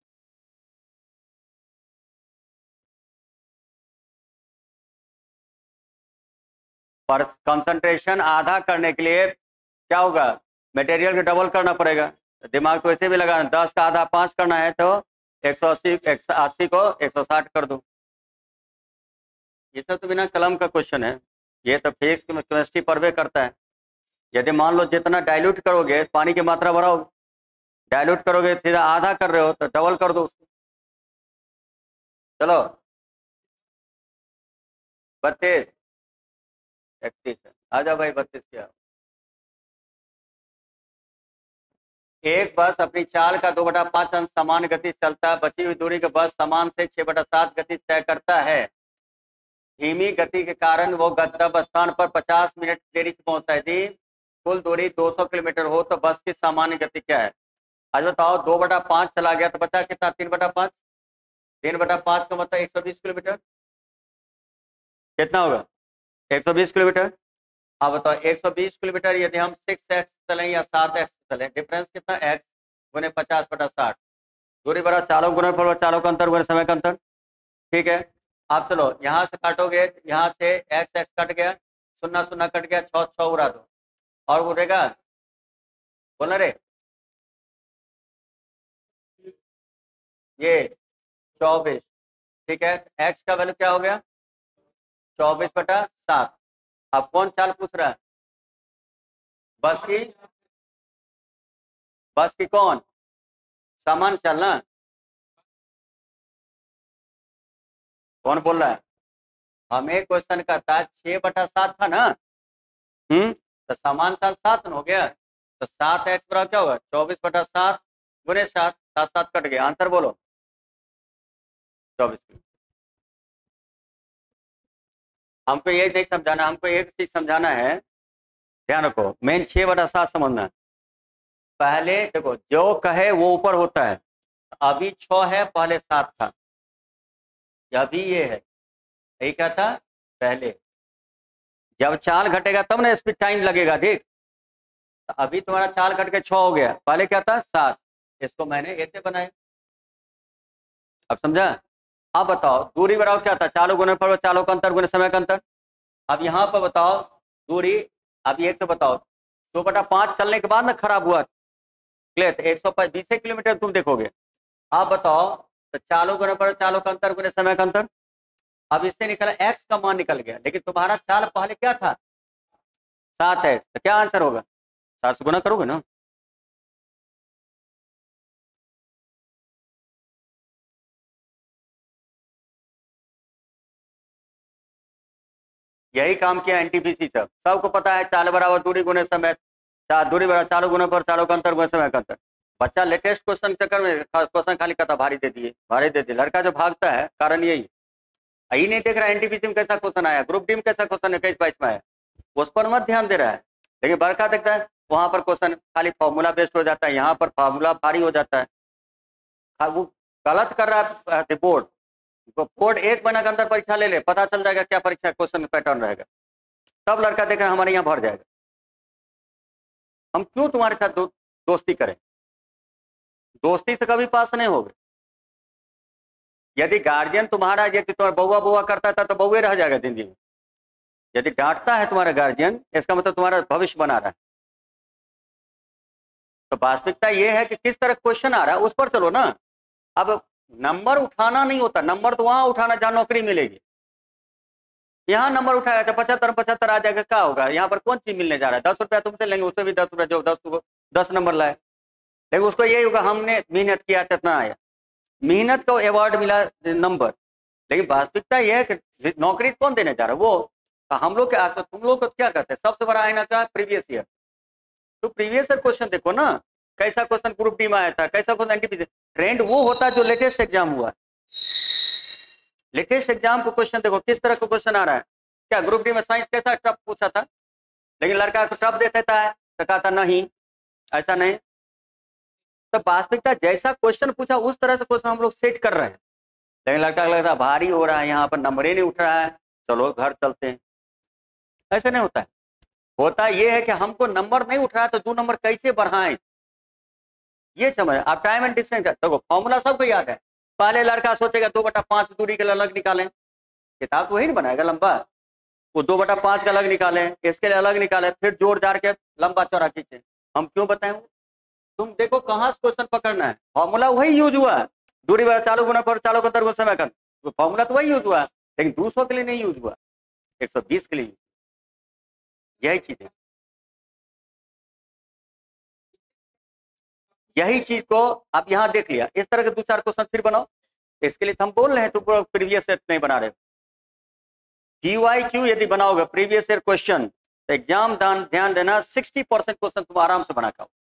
पर कंसंट्रेशन आधा करने के लिए क्या होगा? मटेरियल को डबल करना पड़ेगा। दिमाग तो ऐसे भी लगाना, दस का आधा पाँच करना है तो एक सौ अस्सी, एक सौ अस्सी को एक सौ साठ कर दो। ये सब तो बिना कलम का क्वेश्चन है, ये तो फिजिक्स केमिस्ट्री पढ़वे करता है। यदि मान लो जितना डाइल्यूट करोगे पानी की मात्रा बढ़ाओगे, डाइल्यूट करोगे सीधा आधा कर रहे हो तो डबल कर दो उसको। चलो, बत्तीस इकतीस है, आ जाओ भाई बत्तीस क्या? एक बस अपनी चाल का दो बटा पाँच अंश समान गति से चलता है, बची हुई दूरी का बस समान से छः बटा सात गति तय करता है। धीमी गति के कारण वो गंतव्य स्थान पर पचास मिनट देरी से पहुंचता है। यदि कुल दूरी दो सौ किलोमीटर हो तो बस की सामान्य गति क्या है? आज बताओ, दो बटा पाँच चला गया तो बचा कितना? तीन बटा पाँच। तीन बटा पाँच का मतलब एक सौ बीस किलोमीटर। कितना होगा? एक सौ बीस किलोमीटर। अब बताओ एक सौ बीस किलोमीटर यदि हम सिक्स एक्स चलें या सात एक्स चलें, डिफरेंस कितना? एक्स गुने पचास बटा साठ। दूरी बड़ा चालों गुना पर चालों का अंतर गुने समय का अंतर। ठीक है, आप चलो यहाँ से काटोगे, यहाँ से एक्स एक्स कट गया, शून्य शून्य कट गया, छः छः उड़ा दो और उड़ेगा, बोला रे ये चौबीस। ठीक है, एक्स का वैल्यू क्या हो गया? चौबीस बटा सात। अब कौन चाल पूछ रहा है? बस की, बस की कौन? सामान चलना। कौन बोल रहा है? हमें क्वेश्चन करता है छः बटा सात था ना, हम्म तो समान चाल सात हो गया, तो सात एक्स बराबर क्या होगा? चौबीस बटा सात गुने सात, सात सात कट गया, आंसर बोलो चौबीस। हमको ये नहीं समझाना, हमको एक चीज समझाना है ध्यान रखो, मेन छह बटा सात समझना है। पहले देखो जो कहे वो ऊपर होता है, अभी छह है पहले सात था, अभी ये है, यही क्या था पहले। जब चाल घटेगा तब ना स्पीड टाइम लगेगा, देख तो अभी तुम्हारा चाल घट के छह हो गया, पहले क्या था सात, इसको मैंने ऐसे बनाया। अब समझा? अब बताओ दूरी बढ़ाओ क्या था, चालों गुने पर चालों का अंतर गुने समय का अंतर। अब यहाँ पर बताओ दूरी, अब ये तो बताओ दो बटा पाँच चलने के बाद ना खराब हुआ क्लियर, एक सौ बीस किलोमीटर तुम देखोगे। आप बताओ तो चालों गुने पर चालों का अंतर गुने समय का अंतर। अब इससे निकला एक्स का मान निकल गया, लेकिन तुम्हारा चाल पहले क्या था सात है, तो क्या आंसर होगा, सात से गुना करोगे ना। यही काम किया एनटीपीसी सब, सबको पता है चाल बराबर दूरी गुने समय, चार दूरी बराबर चालों गुने पर चालों का अंतर गुने समय का अंतर। बच्चा लेटेस्ट क्वेश्चन चक्कर में क्वेश्चन खाली कहता भारी दे दिए भारी दे दिए, लड़का जो भागता है कारण यही यही नहीं देख रहा एनटीपीसी में कैसा क्वेश्चन आया, ग्रुप डी में कैसा क्वेश्चन है, इक्कीस बाईस में आया, उस पर मत ध्यान दे रहा है। लेकिन बड़का देखता है वहां पर क्वेश्चन खाली फॉर्मूला बेस्ड हो जाता है, यहाँ पर फॉर्मूला भारी हो जाता है, वो गलत कर रहा है बोर्ड। बोर्ड एक महीना के अंदर परीक्षा ले ले, पता चल जाएगा क्या परीक्षा क्वेश्चन पैटर्न रहेगा, तब लड़का देख रहा है हमारे यहाँ भर जाएगा। हम क्यों तुम्हारे साथ दो, दोस्ती करें, दोस्ती से कभी पास नहीं होगे। यदि गार्जियन तुम्हारा यदि तुम्हारा बउआ बउआ करता था तो बउए रह जाएगा जिंदगी में। यदि डांटता है तुम्हारा गार्जियन, इसका मतलब तुम्हारा भविष्य बना रहा है। तो वास्तविकता यह है कि किस तरह क्वेश्चन आ रहा है उस पर चलो ना। अब नंबर उठाना नहीं होता, नंबर तो वहां उठाना जहां नौकरी मिलेगी। यहाँ नंबर उठाया तो पचहत्तर पचहत्तर आ जाएगा, क्या होगा, यहाँ पर कौन चीज मिलने जा रहा है, दस रुपया तुमसे लेंगे, उससे भी दस रुपया जो दस को दस नंबर लाए, लेकिन उसको यही होगा हमने मेहनत किया कितना आया, मेहनत को अवार्ड मिला नंबर। लेकिन वास्तविकता यह है कि नौकरी कौन देने जा रहा है, वो हम लोग क्या, तुम लोग को क्या करते हैं, सबसे बड़ा आईना क्या प्रीवियस ईयर। तो प्रीवियस ईयर क्वेश्चन देखो ना, कैसा क्वेश्चन ग्रुप डी में आया था, कैसा क्वेश्चन एनटीपीसी। ट्रेंड वो होता है जो लेटेस्ट एग्जाम हुआ, लेटेस्ट एग्जाम को क्वेश्चन देखो किस तरह का क्वेश्चन आ रहा है। क्या ग्रुप डी में साइंस कैसा टफ पूछा था, लेकिन लड़का को टफ दे देता है तो कहा था नहीं ऐसा नहीं। तो वास्तविकता जैसा क्वेश्चन पूछा उस तरह से क्वेश्चन हम लोग सेट कर रहे हैं, लेकिन लड़का लगता है भारी हो रहा है, यहाँ पर नंबर ही नहीं उठ रहा है, चलो घर चलते हैं। ऐसा नहीं होता है, होता यह है कि हमको नंबर नहीं उठ रहा है तो दो नंबर कैसे बढ़ाएं, ये समझ। आप टाइम एंड डिस्टेंस देखो, फॉर्मूला सबको याद है। पहले लड़का सोचेगा दो बटा पांच दूरी के लिए अलग निकालें, किताब तो वही नहीं बनाएगा लंबा, वो दो बटा पांच का अलग निकालें, इसके लिए अलग निकालें, फिर जोड़ जाड़ के लंबा चौड़ा खींचे। हम क्यों बताएं, तुम देखो कहाँ से क्वेश्चन पकड़ना है, फॉर्मूला वही यूज हुआ है, दूरी बटा चालू गुना पर चालू का अंतर समय का, फॉर्मूला तो वही यूज हुआ है, लेकिन दो सौ के लिए नहीं यूज हुआ, एक सौ बीस के लिए। यही चीज है, यही चीज को आप यहाँ देख लिया। इस तरह के दो चार क्वेश्चन फिर बनाओ, इसके लिए हम बोल रहे हैं तुम प्रीवियस ईयर नहीं बना रहे। डीवाई क्यू यदि बनाओगे प्रीवियस ईयर क्वेश्चन तो एग्जाम ध्यान देना साठ परसेंट क्वेश्चन तुम आराम से बना पाओ,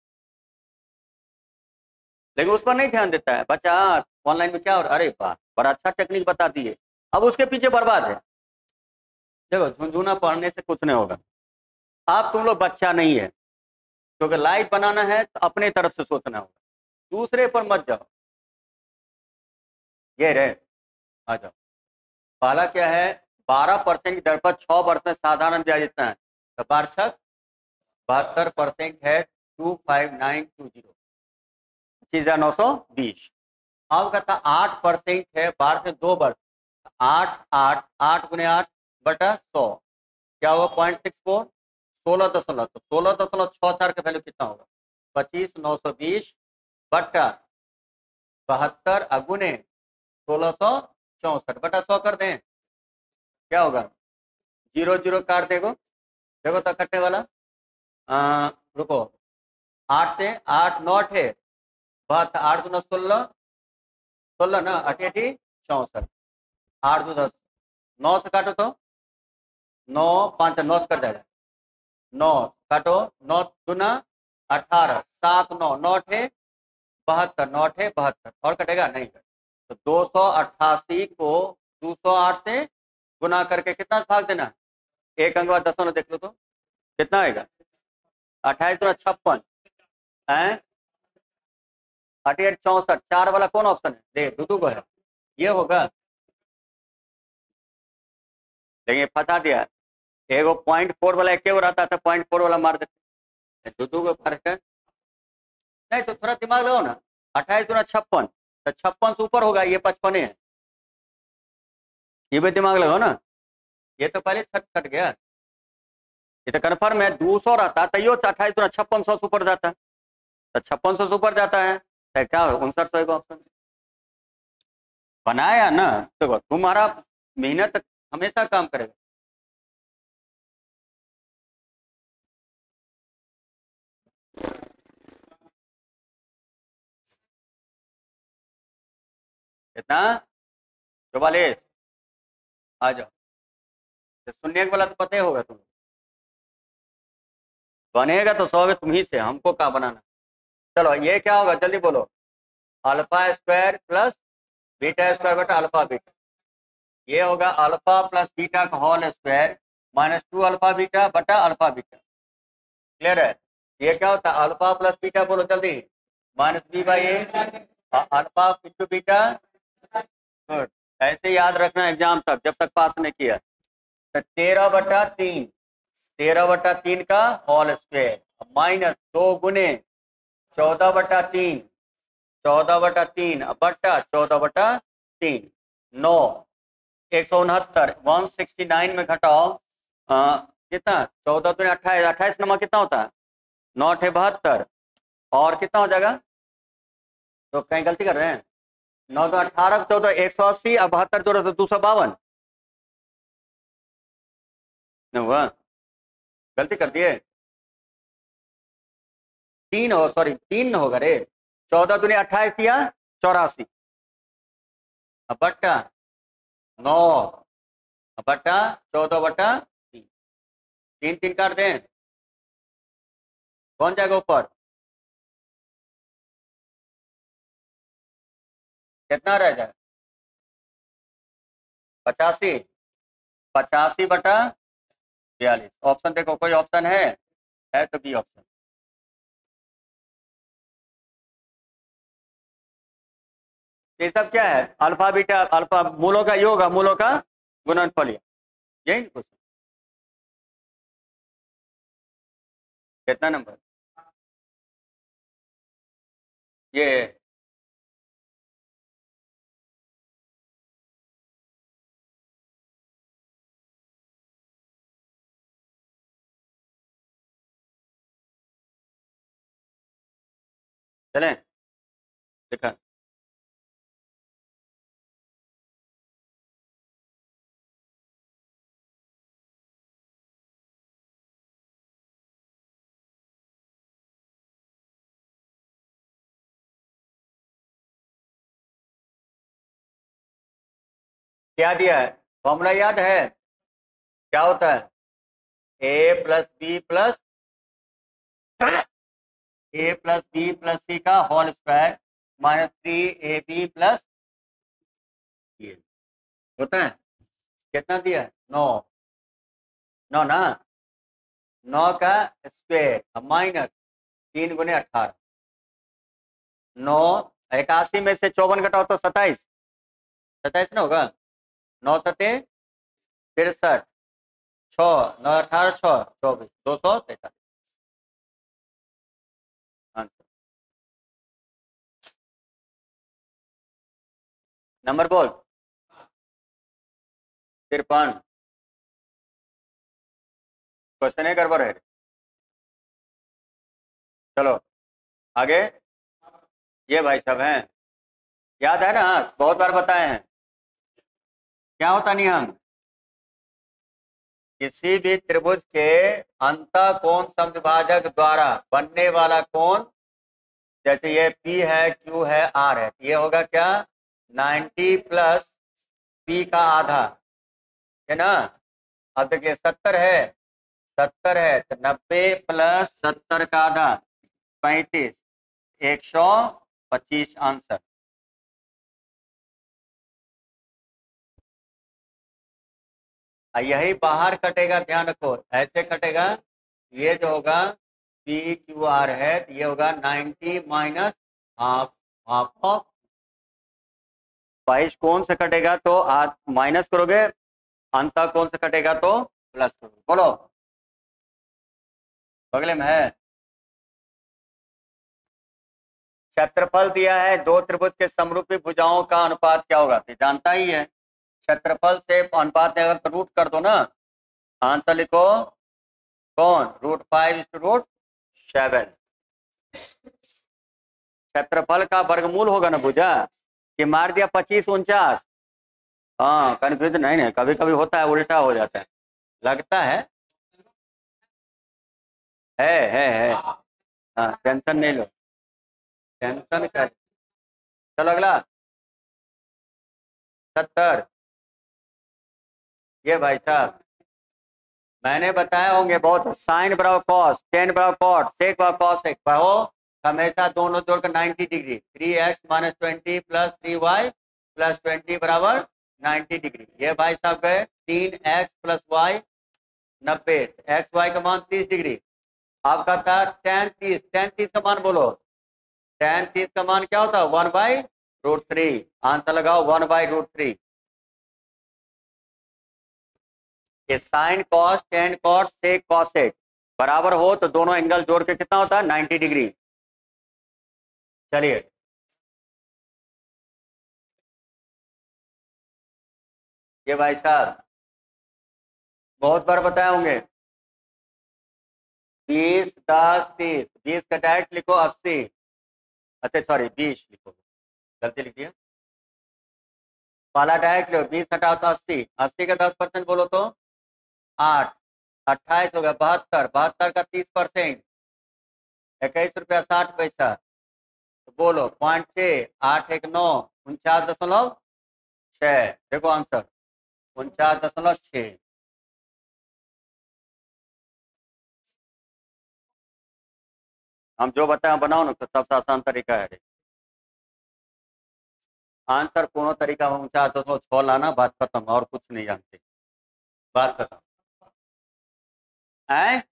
लेकिन उस पर नहीं ध्यान देता है बच्चा। ऑनलाइन में क्या हो रहा है, अरे वाह बड़ा अच्छा टेक्निक बता दिए, अब उसके पीछे बर्बाद है। देखो झुंझुना पढ़ने से कुछ नहीं होगा, आप तुम लोग बच्चा नहीं है, क्योंकि लाइव बनाना है तो अपने तरफ से सोचना होगा, दूसरे पर मत जाओ। ये रहे आ जाओ, पहला क्या है, बारह परसेंट की दर पर छह वर्ष में साधारण ब्याज इतना है, तो वार्षिक बहत्तर परसेंट है two five nine two zero पच्चीस हजार नौ सौ बीस। अब कहता आठ परसेंट है बारह से दो वर्ष, आठ आठ आठ गुने आठ बटा सौ क्या होगा पॉइंट सिक्स फोर, सोलह दशमलव, तो सोलह दशमलव छः चार का वैल्यू कितना होगा, पच्चीस नौ सौ बीस बटा बहत्तर अगुने सोलह सौ चौसठ बटा सौ कर दें, क्या होगा, जीरो जीरो काट देगो, देखो तो कटने वाला आ, रुको, आठ से आठ नौ अठे बहत्तर, आठ दो नौ सोलह, सोलह ना अठे अठी चौसठ, आठ दो दस, नौ से काटो तो नौ, पाँच नौ से कट जाएगा, नौ काटो, नौ दुना अठारह, सात नौ नौ अठे बहत्तर, नौ अठे बहत्तर, और कटेगा नहीं कट, तो दो सौ अट्ठासी को दो सौ आठ से गुना करके कितना भाग देना, एक अंक बाद दसों देख लो तो कितना आएगा, अट्ठाईस दूना छप्पन है, अठाठ चौसठ, चार वाला कौन ऑप्शन है? देख दो को है, ये होगा। लेकिन फंसा दिया, एगो पॉइंट फोर वाला एक रहता था, पॉइंट फोर वाला मार देते, दो दो को फर्क है। नहीं तो थोड़ा दिमाग लगाओ ना, अट्ठाईस दूना छप्पन, तो छप्पन से ऊपर होगा, ये पचपन है, ये भी दिमाग लगाओ ना। ये तो पहले छट छट गया, ये तो कन्फर्म है। दो सौ रहता तैयो अट्ठाईस दूना छप्पन सौ से ऊपर जाता है, तो छप्पन सौ से ऊपर जाता है तो क्या उनसठ सौ का ऑप्शन बनाया ना। देखो तुम्हारा मेहनत हमेशा काम करेगा। कितना? चौवालीस। आ जाओ, तो शून्य वाला तो पता ही होगा तुम्हें, बनेगा तो सौ में तुम ही से, हमको क्या बनाना। चलो ये क्या होगा जल्दी बोलो, alpha square plus beta square बटा अल्फा बीटा, ये होगा अल्फा प्लस बीटा का whole square minus two alpha beta बटा अल्फा बीटा। क्लियर है? ये क्या होता है, अल्फा प्लस बीटा बोलो जल्दी, minus B by A alpha into beta. Good, ऐसे याद रखना एग्जाम तक, जब तक पास नहीं किया। तो तेरह बटा तीन, तेरह बटा तीन का होल स्क्वायर माइनस दो गुने चौदह बटा तीन, चौदह बटा तीन बटा चौदह बटा तीन, नौ, एक सौ उनहत्तर, वन सिक्सटी नाइन में घटाओ आ, कितना, चौदह दूनी अट्ठाईस, अट्ठाईस नंबर कितना होता है, नौ अठे बहत्तर, और कितना हो जाएगा, तो कहीं गलती कर रहे हैं, नौ दो अठारह, चौदह एक सौ अस्सी, अब बहत्तर जोड़ो तो दो सौ बावन, हुआ गलती कर दिए, तीन हो सॉरी तीन होगा रे, चौदह दूनी अट्ठाईस दिया चौरासी, अब बट्टा नौ, अब बट्टा चौदह बट्टा तीन, तीन तीन काट दें, कौन जाएगा ऊपर, कितना रह जाए, पचासी, पचासी बटा बयालीस। ऑप्शन देखो, कोई ऑप्शन है है तो बी ऑप्शन। ये सब क्या है, अल्फा बीटा, अल्फा मूलों का योग, मूलों का गुणनफल, यही कुछ। कितना नंबर ये, चलें देखा, क्या दिया है, फॉर्मूला याद है, क्या होता है, A plus B plus A plus B plus C का whole square minus three A B plus होता है। कितना दिया है, नौ, नौ ना, नौ का स्क्वायर माइनस तीन गुने अठारह, नौ, इक्यासी में से चौवन घटाओ तो सत्ताईस, सत्ताईस ना होगा, नौ सते तिरसठ, छ नौ अठारह छ चौबीस, दो सौ तैतालीस आंसर। नंबर बोल, तिरपन, क्वेश्चन है गड़बड़ है। चलो आगे, ये भाई सब हैं, याद है ना, बहुत बार बताए हैं। क्या होता नियम, किसी भी त्रिभुज के अंतःकोण समद्विभाजक द्वारा बनने वाला कोण, जैसे ये P है, Q है, R है, ये होगा क्या, नब्बे प्लस P का आधा, है ना। अब देखिए सत्तर है, सत्तर है तो नब्बे प्लस सत्तर का आधा पैंतीस, एक सौ पच्चीस आंसर। यही बाहर कटेगा, ध्यान रखो, ऐसे कटेगा, ये जो होगा पी क्यू आर है, तो ये होगा ninety minus half half of बाईस कौन से कटेगा तो आप माइनस करोगे, अंत कौन से कटेगा तो प्लस करोगे। बोलो बगले में है। क्षेत्रफल दिया है, दो त्रिभुज के समरूपी भुजाओं का अनुपात क्या होगा, तो जानता ही है। क्षेत्रफल से अनुपात अगर तो रूट कर दो ना, आंसर लिखो कौन, root five is two root seven. क्षेत्रफल का वर्गमूल होगा ना भुजा, कि मार दिया पच्चीस उनचास, हाँ कन्फ्यूज नहीं नहीं, कभी कभी होता है उल्टा हो जाता है, लगता है है है है हाँ टेंशन नहीं लो, टेंशन क्या। चलो अगला सत्तर। ये भाई साहब मैंने बताया होंगे बहुत, साइन बराबर कॉस, टेन बराबर कॉट, सेक बराबर कॉस एक हो, हमेशा दोनों जोड़कर ninety degree, three X minus twenty plus three Y plus twenty बराबर नाइन्टी डिग्री। ये भाई साहब गए तीन एक्स प्लस वाई नब्बे, एक्स वाई का मान तीस डिग्री। आपका था टेन तीस, टेन तीस का मान बोलो, टेन तीस का मान क्या होता है, one by root three. Answer लगाओ वन बाई रूट थ्री। ये sine cos, tan cos, sec cosec बराबर हो तो दोनों एंगल जोड़ के कितना होता है, नाइन्टी डिग्री। चलिए ये भाई साहब बहुत बार बताए होंगे, बीस दस तीस, बीस का डायरेक्ट लिखो अस्सी, अच्छा सॉरी बीस लिखो, गलती लिख दिया, पहला डायरेक्ट लो, बीस हटाओ तो अस्सी, अस्सी का दस परसेंट बोलो तो आठ, अट्ठाईस हो गया बहत्तर, बहत्तर का तीस परसेंट इक्कीस रुपया साठ पैसा, तो बोलो पॉइंट छः, आठ एक नौ, उनचास दशमलव छः। देखो आंसर उनचास दशमलव छः। हम जो बताए बनाओ ना, तो सबसे आसान तरीका है आंसर, कोनो तरीका में उनचास दशमलव छः लाना, बात खत्म, और कुछ नहीं जानते, बात खत्म। है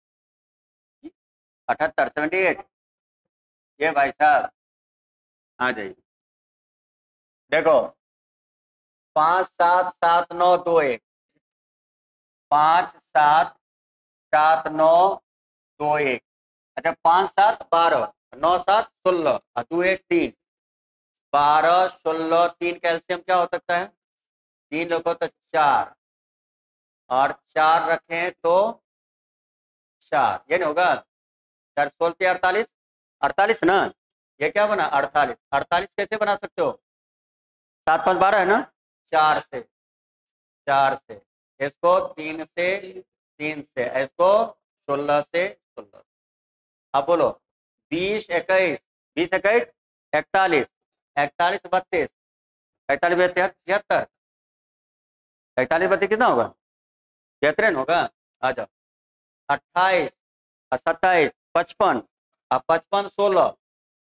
अठहत्तर सेवेंटी एट। ये भाई साहब आ जाइए, देखो पाँच सात सात नौ दो एक, पाँच सात सात नौ दो एक, अच्छा पाँच सात बारह, नौ सात सोलह और दो एक तीन, बारह सोलह तीन कैल्शियम क्या हो सकता है, तीन लोगों तो चार, और चार रखें तो चार, ये नहीं होगा, चार सोलह अड़तालीस, अड़तालीस ना, ये क्या बना अड़तालीस, अड़तालीस कैसे बना सकते हो, सात पाँच बारह है ना, चार से, चार से, इसको तीन से, तीन से, इसको सोलह से, सोलह। अब बोलो बीस इक्कीस, बीस इक्कीस इकतालीस, इकतालीस बत्तीस, इकतालीस तिहत्तर, इकतालीस बत्तीस कितना होगा, तिहत्तर होगा। आ जाओ अट्ठाईस और सत्ताईस पचपन, अब पचपन सोलह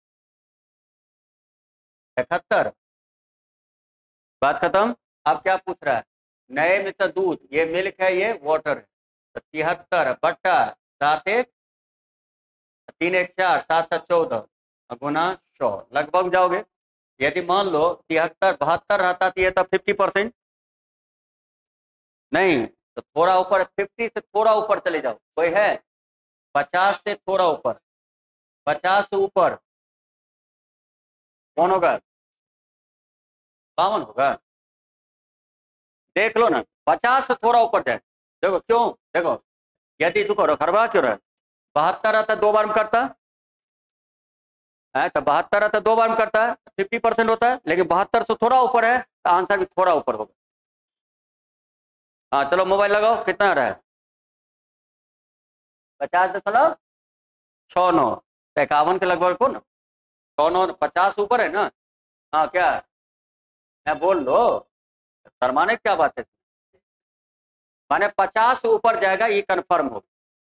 इकहत्तर, बात खत्म। अब क्या पूछ रहा है, नए में से दूध, ये मिल्क है ये वाटर है, तो तिहत्तर बट्टा सात एक, तीन एक चार, सात सात चौदह गुना सौ, लगभग जाओगे। यदि मान लो तिहत्तर बहत्तर रहता तो ये तो फिफ्टी परसेंट नहीं, तो थोड़ा ऊपर, फिफ्टी से थोड़ा ऊपर चले जाओ, कोई है पचास से थोड़ा ऊपर, पचास से ऊपर कौन होगा, बावन होगा, देख लो ना, पचास से थोड़ा ऊपर जाए, देखो क्यों, देखो यदि देखो रखरवा क्यों रहा, बहत्तर रहता दो बार में करता है, तो बहत्तर रहता दो बार में करता है, फिफ्टी परसेंट होता है, लेकिन बहत्तर से थोड़ा ऊपर है तो आंसर भी थोड़ा ऊपर होगा। हाँ चलो मोबाइल लगाओ, कितना रहा है, पचास दशमलव छः नौ, तो इक्यावन के लगभग को ना, छः नौ पचास ऊपर है ना, हाँ क्या मैं बोल लो, शर्माने क्या बात है, माने पचास से ऊपर जाएगा ये कंफर्म हो,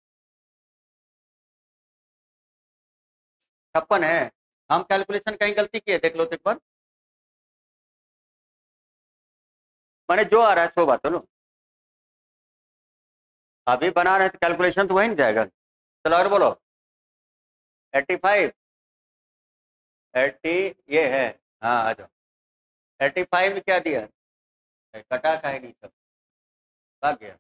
छप्पन है। हम कैलकुलेशन कहीं गलती किए देख लो तो एक बार, मैंने जो आ रहा है सो बात लो, अभी बना रहे तो कैलकुलेशन तो वही नहीं जाएगा। चलो और बोलो एट्टी फाइव एट्टी ये है, हाँ आ जाओ। एट्टी फाइव में क्या दिया, कटा का है नहीं, सब भाग गया।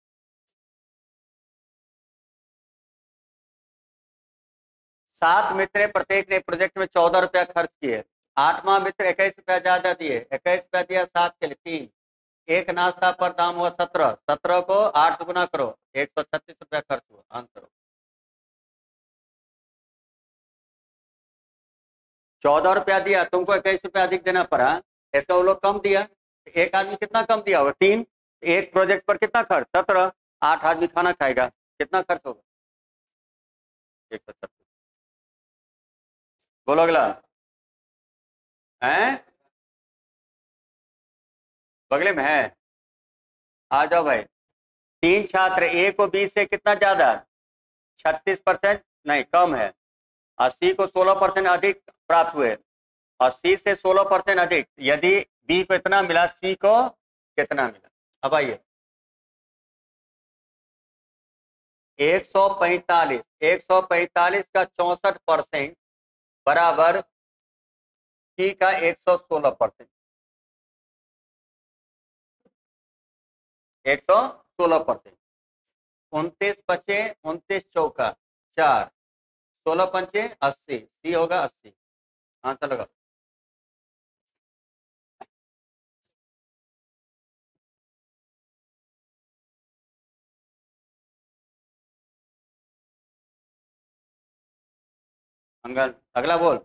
सात मित्र प्रत्येक ने प्रोजेक्ट में चौदह रुपया खर्च किए। आठवां मित्र इक्कीस रुपया ज्यादा दिए, इक्कीस रुपया दिया, सात के लिए तीन। एक नाश्ता पर दाम हुआ सत्रह, सत्रह को आठ से गुना करो, एक सौ छत्तीस रुपया खर्च हुआ। आंसर चौदह रुपया दिया, तुमको इक्कीस रुपया अधिक देना पड़ा, इसका वो लोग कम दिया। एक आदमी कितना कम दिया होगा, तीन। एक प्रोजेक्ट पर कितना खर्च, सत्रह। आठ आदमी खाना खाएगा, कितना खर्च होगा, एक सौ छत्तीस। बोलो अगला है, बगले में है, आ जाओ भाई। तीन छात्र, ए को बीस से कितना ज्यादा, छत्तीस परसेंट नहीं कम है, और सी को सोलह परसेंट अधिक प्राप्त हुए, और सी से सोलह परसेंट अधिक। यदि बी को इतना मिला, सी को कितना मिला। अब आइए, एक सौ पैंतालीस, एक सौ पैंतालीस का चौसठ परसेंट बराबर सी का एक सौ सोलह परसेंट, एक सौ सोलह परसेंट। उनतीस बचे, उनतीस चौका चार, सोलह पंचे अस्सी, सी होगा अस्सी। आंसर लगा। अंगल अगला बोल,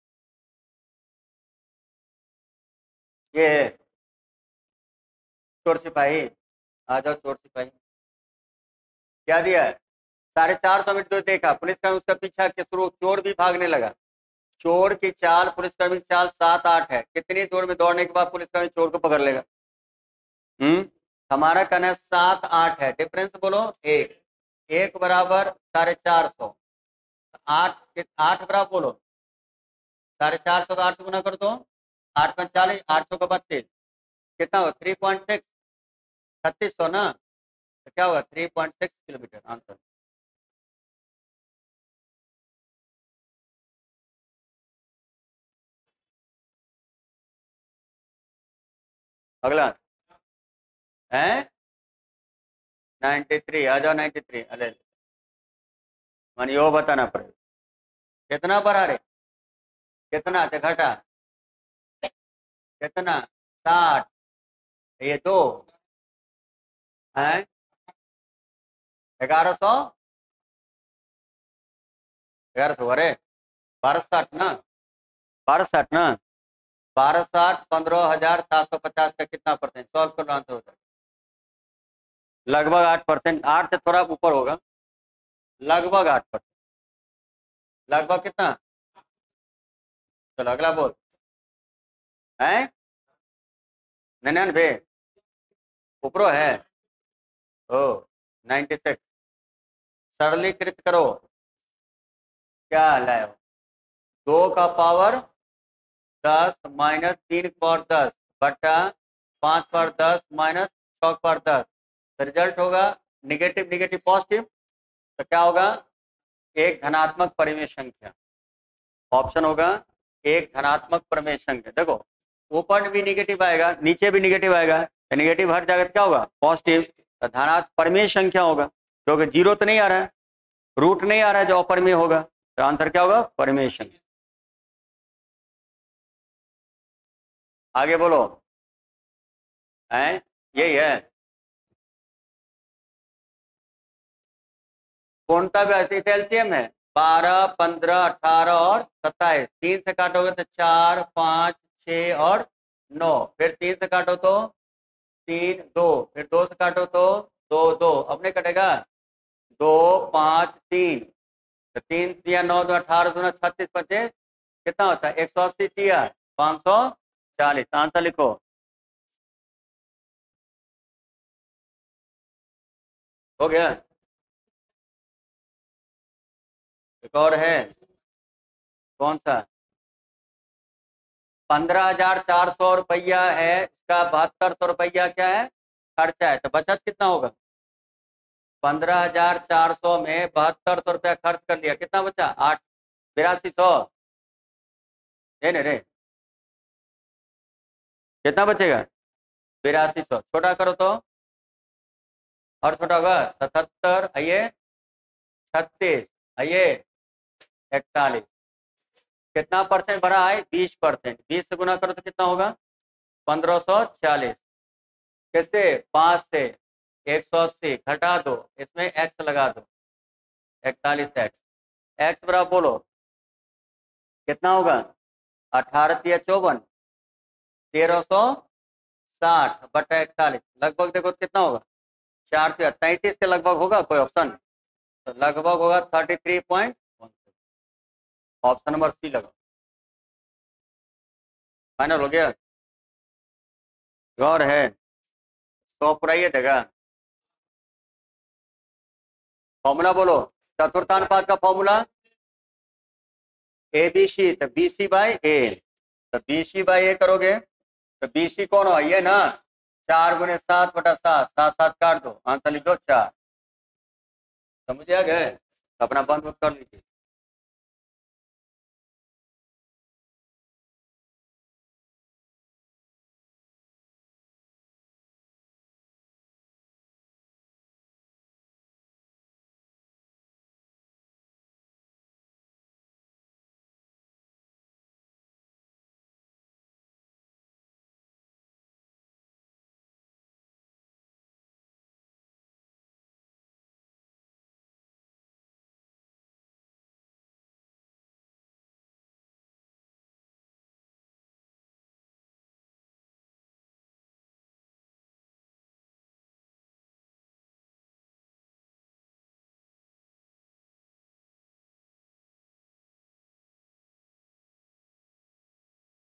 ये चोर सिपाही, आ जाओ चोर सिपाही। क्या दिया है, साढ़े चार सौ मीटर देखा, पुलिसकर्मी उसका पीछा के शुरू, चोर भी भागने लगा। चोर की चाल पुलिसकर्मी की चाल सात आठ है, कितनी दूर में दौड़ने के बाद पुलिसकर्मी चोर को पकड़ लेगा। हम्म हमारा कहना है सात आठ है, डिफरेंस बोलो एक, एक बराबर साढ़े चार सौ, आठ आठ बराबर बोलो साढ़े चार सौ का आठ सौ गुना कर दो, आठ पैंतालीस, आठ सौ का बत्तीस, कितना होगा थ्री पॉइंट सिक्स, छत्तीस सौ ना, तो क्या होगा three point six kilometre. Answer अगला है नाइन्टी थ्री, आ जाओ नाइन्टी थ्री। अरे मन यो बताना पड़ेगा, कितना बढ़ा रहे, कितना से घटा, कितना साठ, ये दो है ग्यारह सौ, ग्यारह सौ, अरे बारह साठ ना, बारह साठ ना, बारह साठ पंद्रह हजार सात सौ पचास का कितना परसेंट, सौ करो आंसर हो जाएगा। लगभग आठ परसेंट, आठ से थोड़ा ऊपर होगा, लगभग आठ परसेंट, लगभग कितना। चलो अगला बोल, है निन्यानवे, ऊपरो है, ओ नाइन्टी सिक्स। सरलीकृत करो, क्या लाए, दो का पावर दस माइनस तीन पावर दस बटा पाँच पावर दस माइनस छः पावर दस, तो रिजल्ट होगा निगेटिव निगेटिव पॉजिटिव, तो क्या होगा एक धनात्मक परिमेय संख्या। ऑप्शन होगा एक धनात्मक परिमेय संख्या। देखो ऊपर भी निगेटिव आएगा, नीचे भी निगेटिव आएगा, तो निगेटिव हर जगह क्या होगा पॉजिटिव, तो धनात्मक परिमेय संख्या होगा, क्योंकि जीरो तो नहीं आ रहा है, रूट नहीं आ रहा है जो अपरिमेय होगा, तो आंसर क्या होगा परिमेय संख्या। आगे बोलो, है यही है पूर्णता व्यवस्थित एलसीएम है बारह पंद्रह अठारह और सत्ताईस, तीन से काटोगे तो चार पाँच छः और नौ, फिर तीन से काटो तो तीन दो, फिर दो से काटो तो दो दो, अपने कटेगा दो पाँच तीन, तो तीन दिया नौ दो अठारह दो छत्तीस पच्चीस, कितना होता है एक सौ अस्सी दिया पाँच सौ चालीस। आंसर लिखो, हो गया। एक और है, कौन सा, पंद्रह हजार चार सौ रुपया है, इसका बहत्तर सौ रुपया क्या है खर्चा है, तो बचत कितना होगा, पंद्रह हजार चार सौ में बहत्तर सौ रुपया खर्च कर लिया, कितना बचा आठ, बिरासी सौ दे ने रे, कितना बचेगा? बिरासी सौ। छोटा करो तो और छोटा होगा सतहत्तर, आइए छत्तीस, आइए इकतालीस। कितना परसेंट बढ़ा है? बीस परसेंट। बीस से गुना करो तो कितना होगा? पंद्रह सौ चालीस। कैसे? पाँच से एक सौ अस्सी घटा दो, इसमें एक्स लगा दो, इकतालीस एक्स। एक्स बराबर बोलो कितना होगा? अठारह तिया चौवन, तेरह सौ साठ बटा इकतालीस, लगभग देखो कितना होगा? चार तिया तैंतीस के लगभग होगा कोई ऑप्शन? तो लगभग होगा thirty three point one. Option number C लगा। फाइनल हो गया? गौर है? सौ पुराइए देगा। फॉर्मूला बोलो, चतुर्थानुपात का फॉर्मूला ए बी सी, तो बी सी बाई ए, तो बी सी बाई ए करोगे तो बी सी कौन हो? ये ना, चार गुने सात बटा सात, सात सात काट दो, आंसर लिख दो चार। समझ आ गए? अपना बंद कर लीजिए।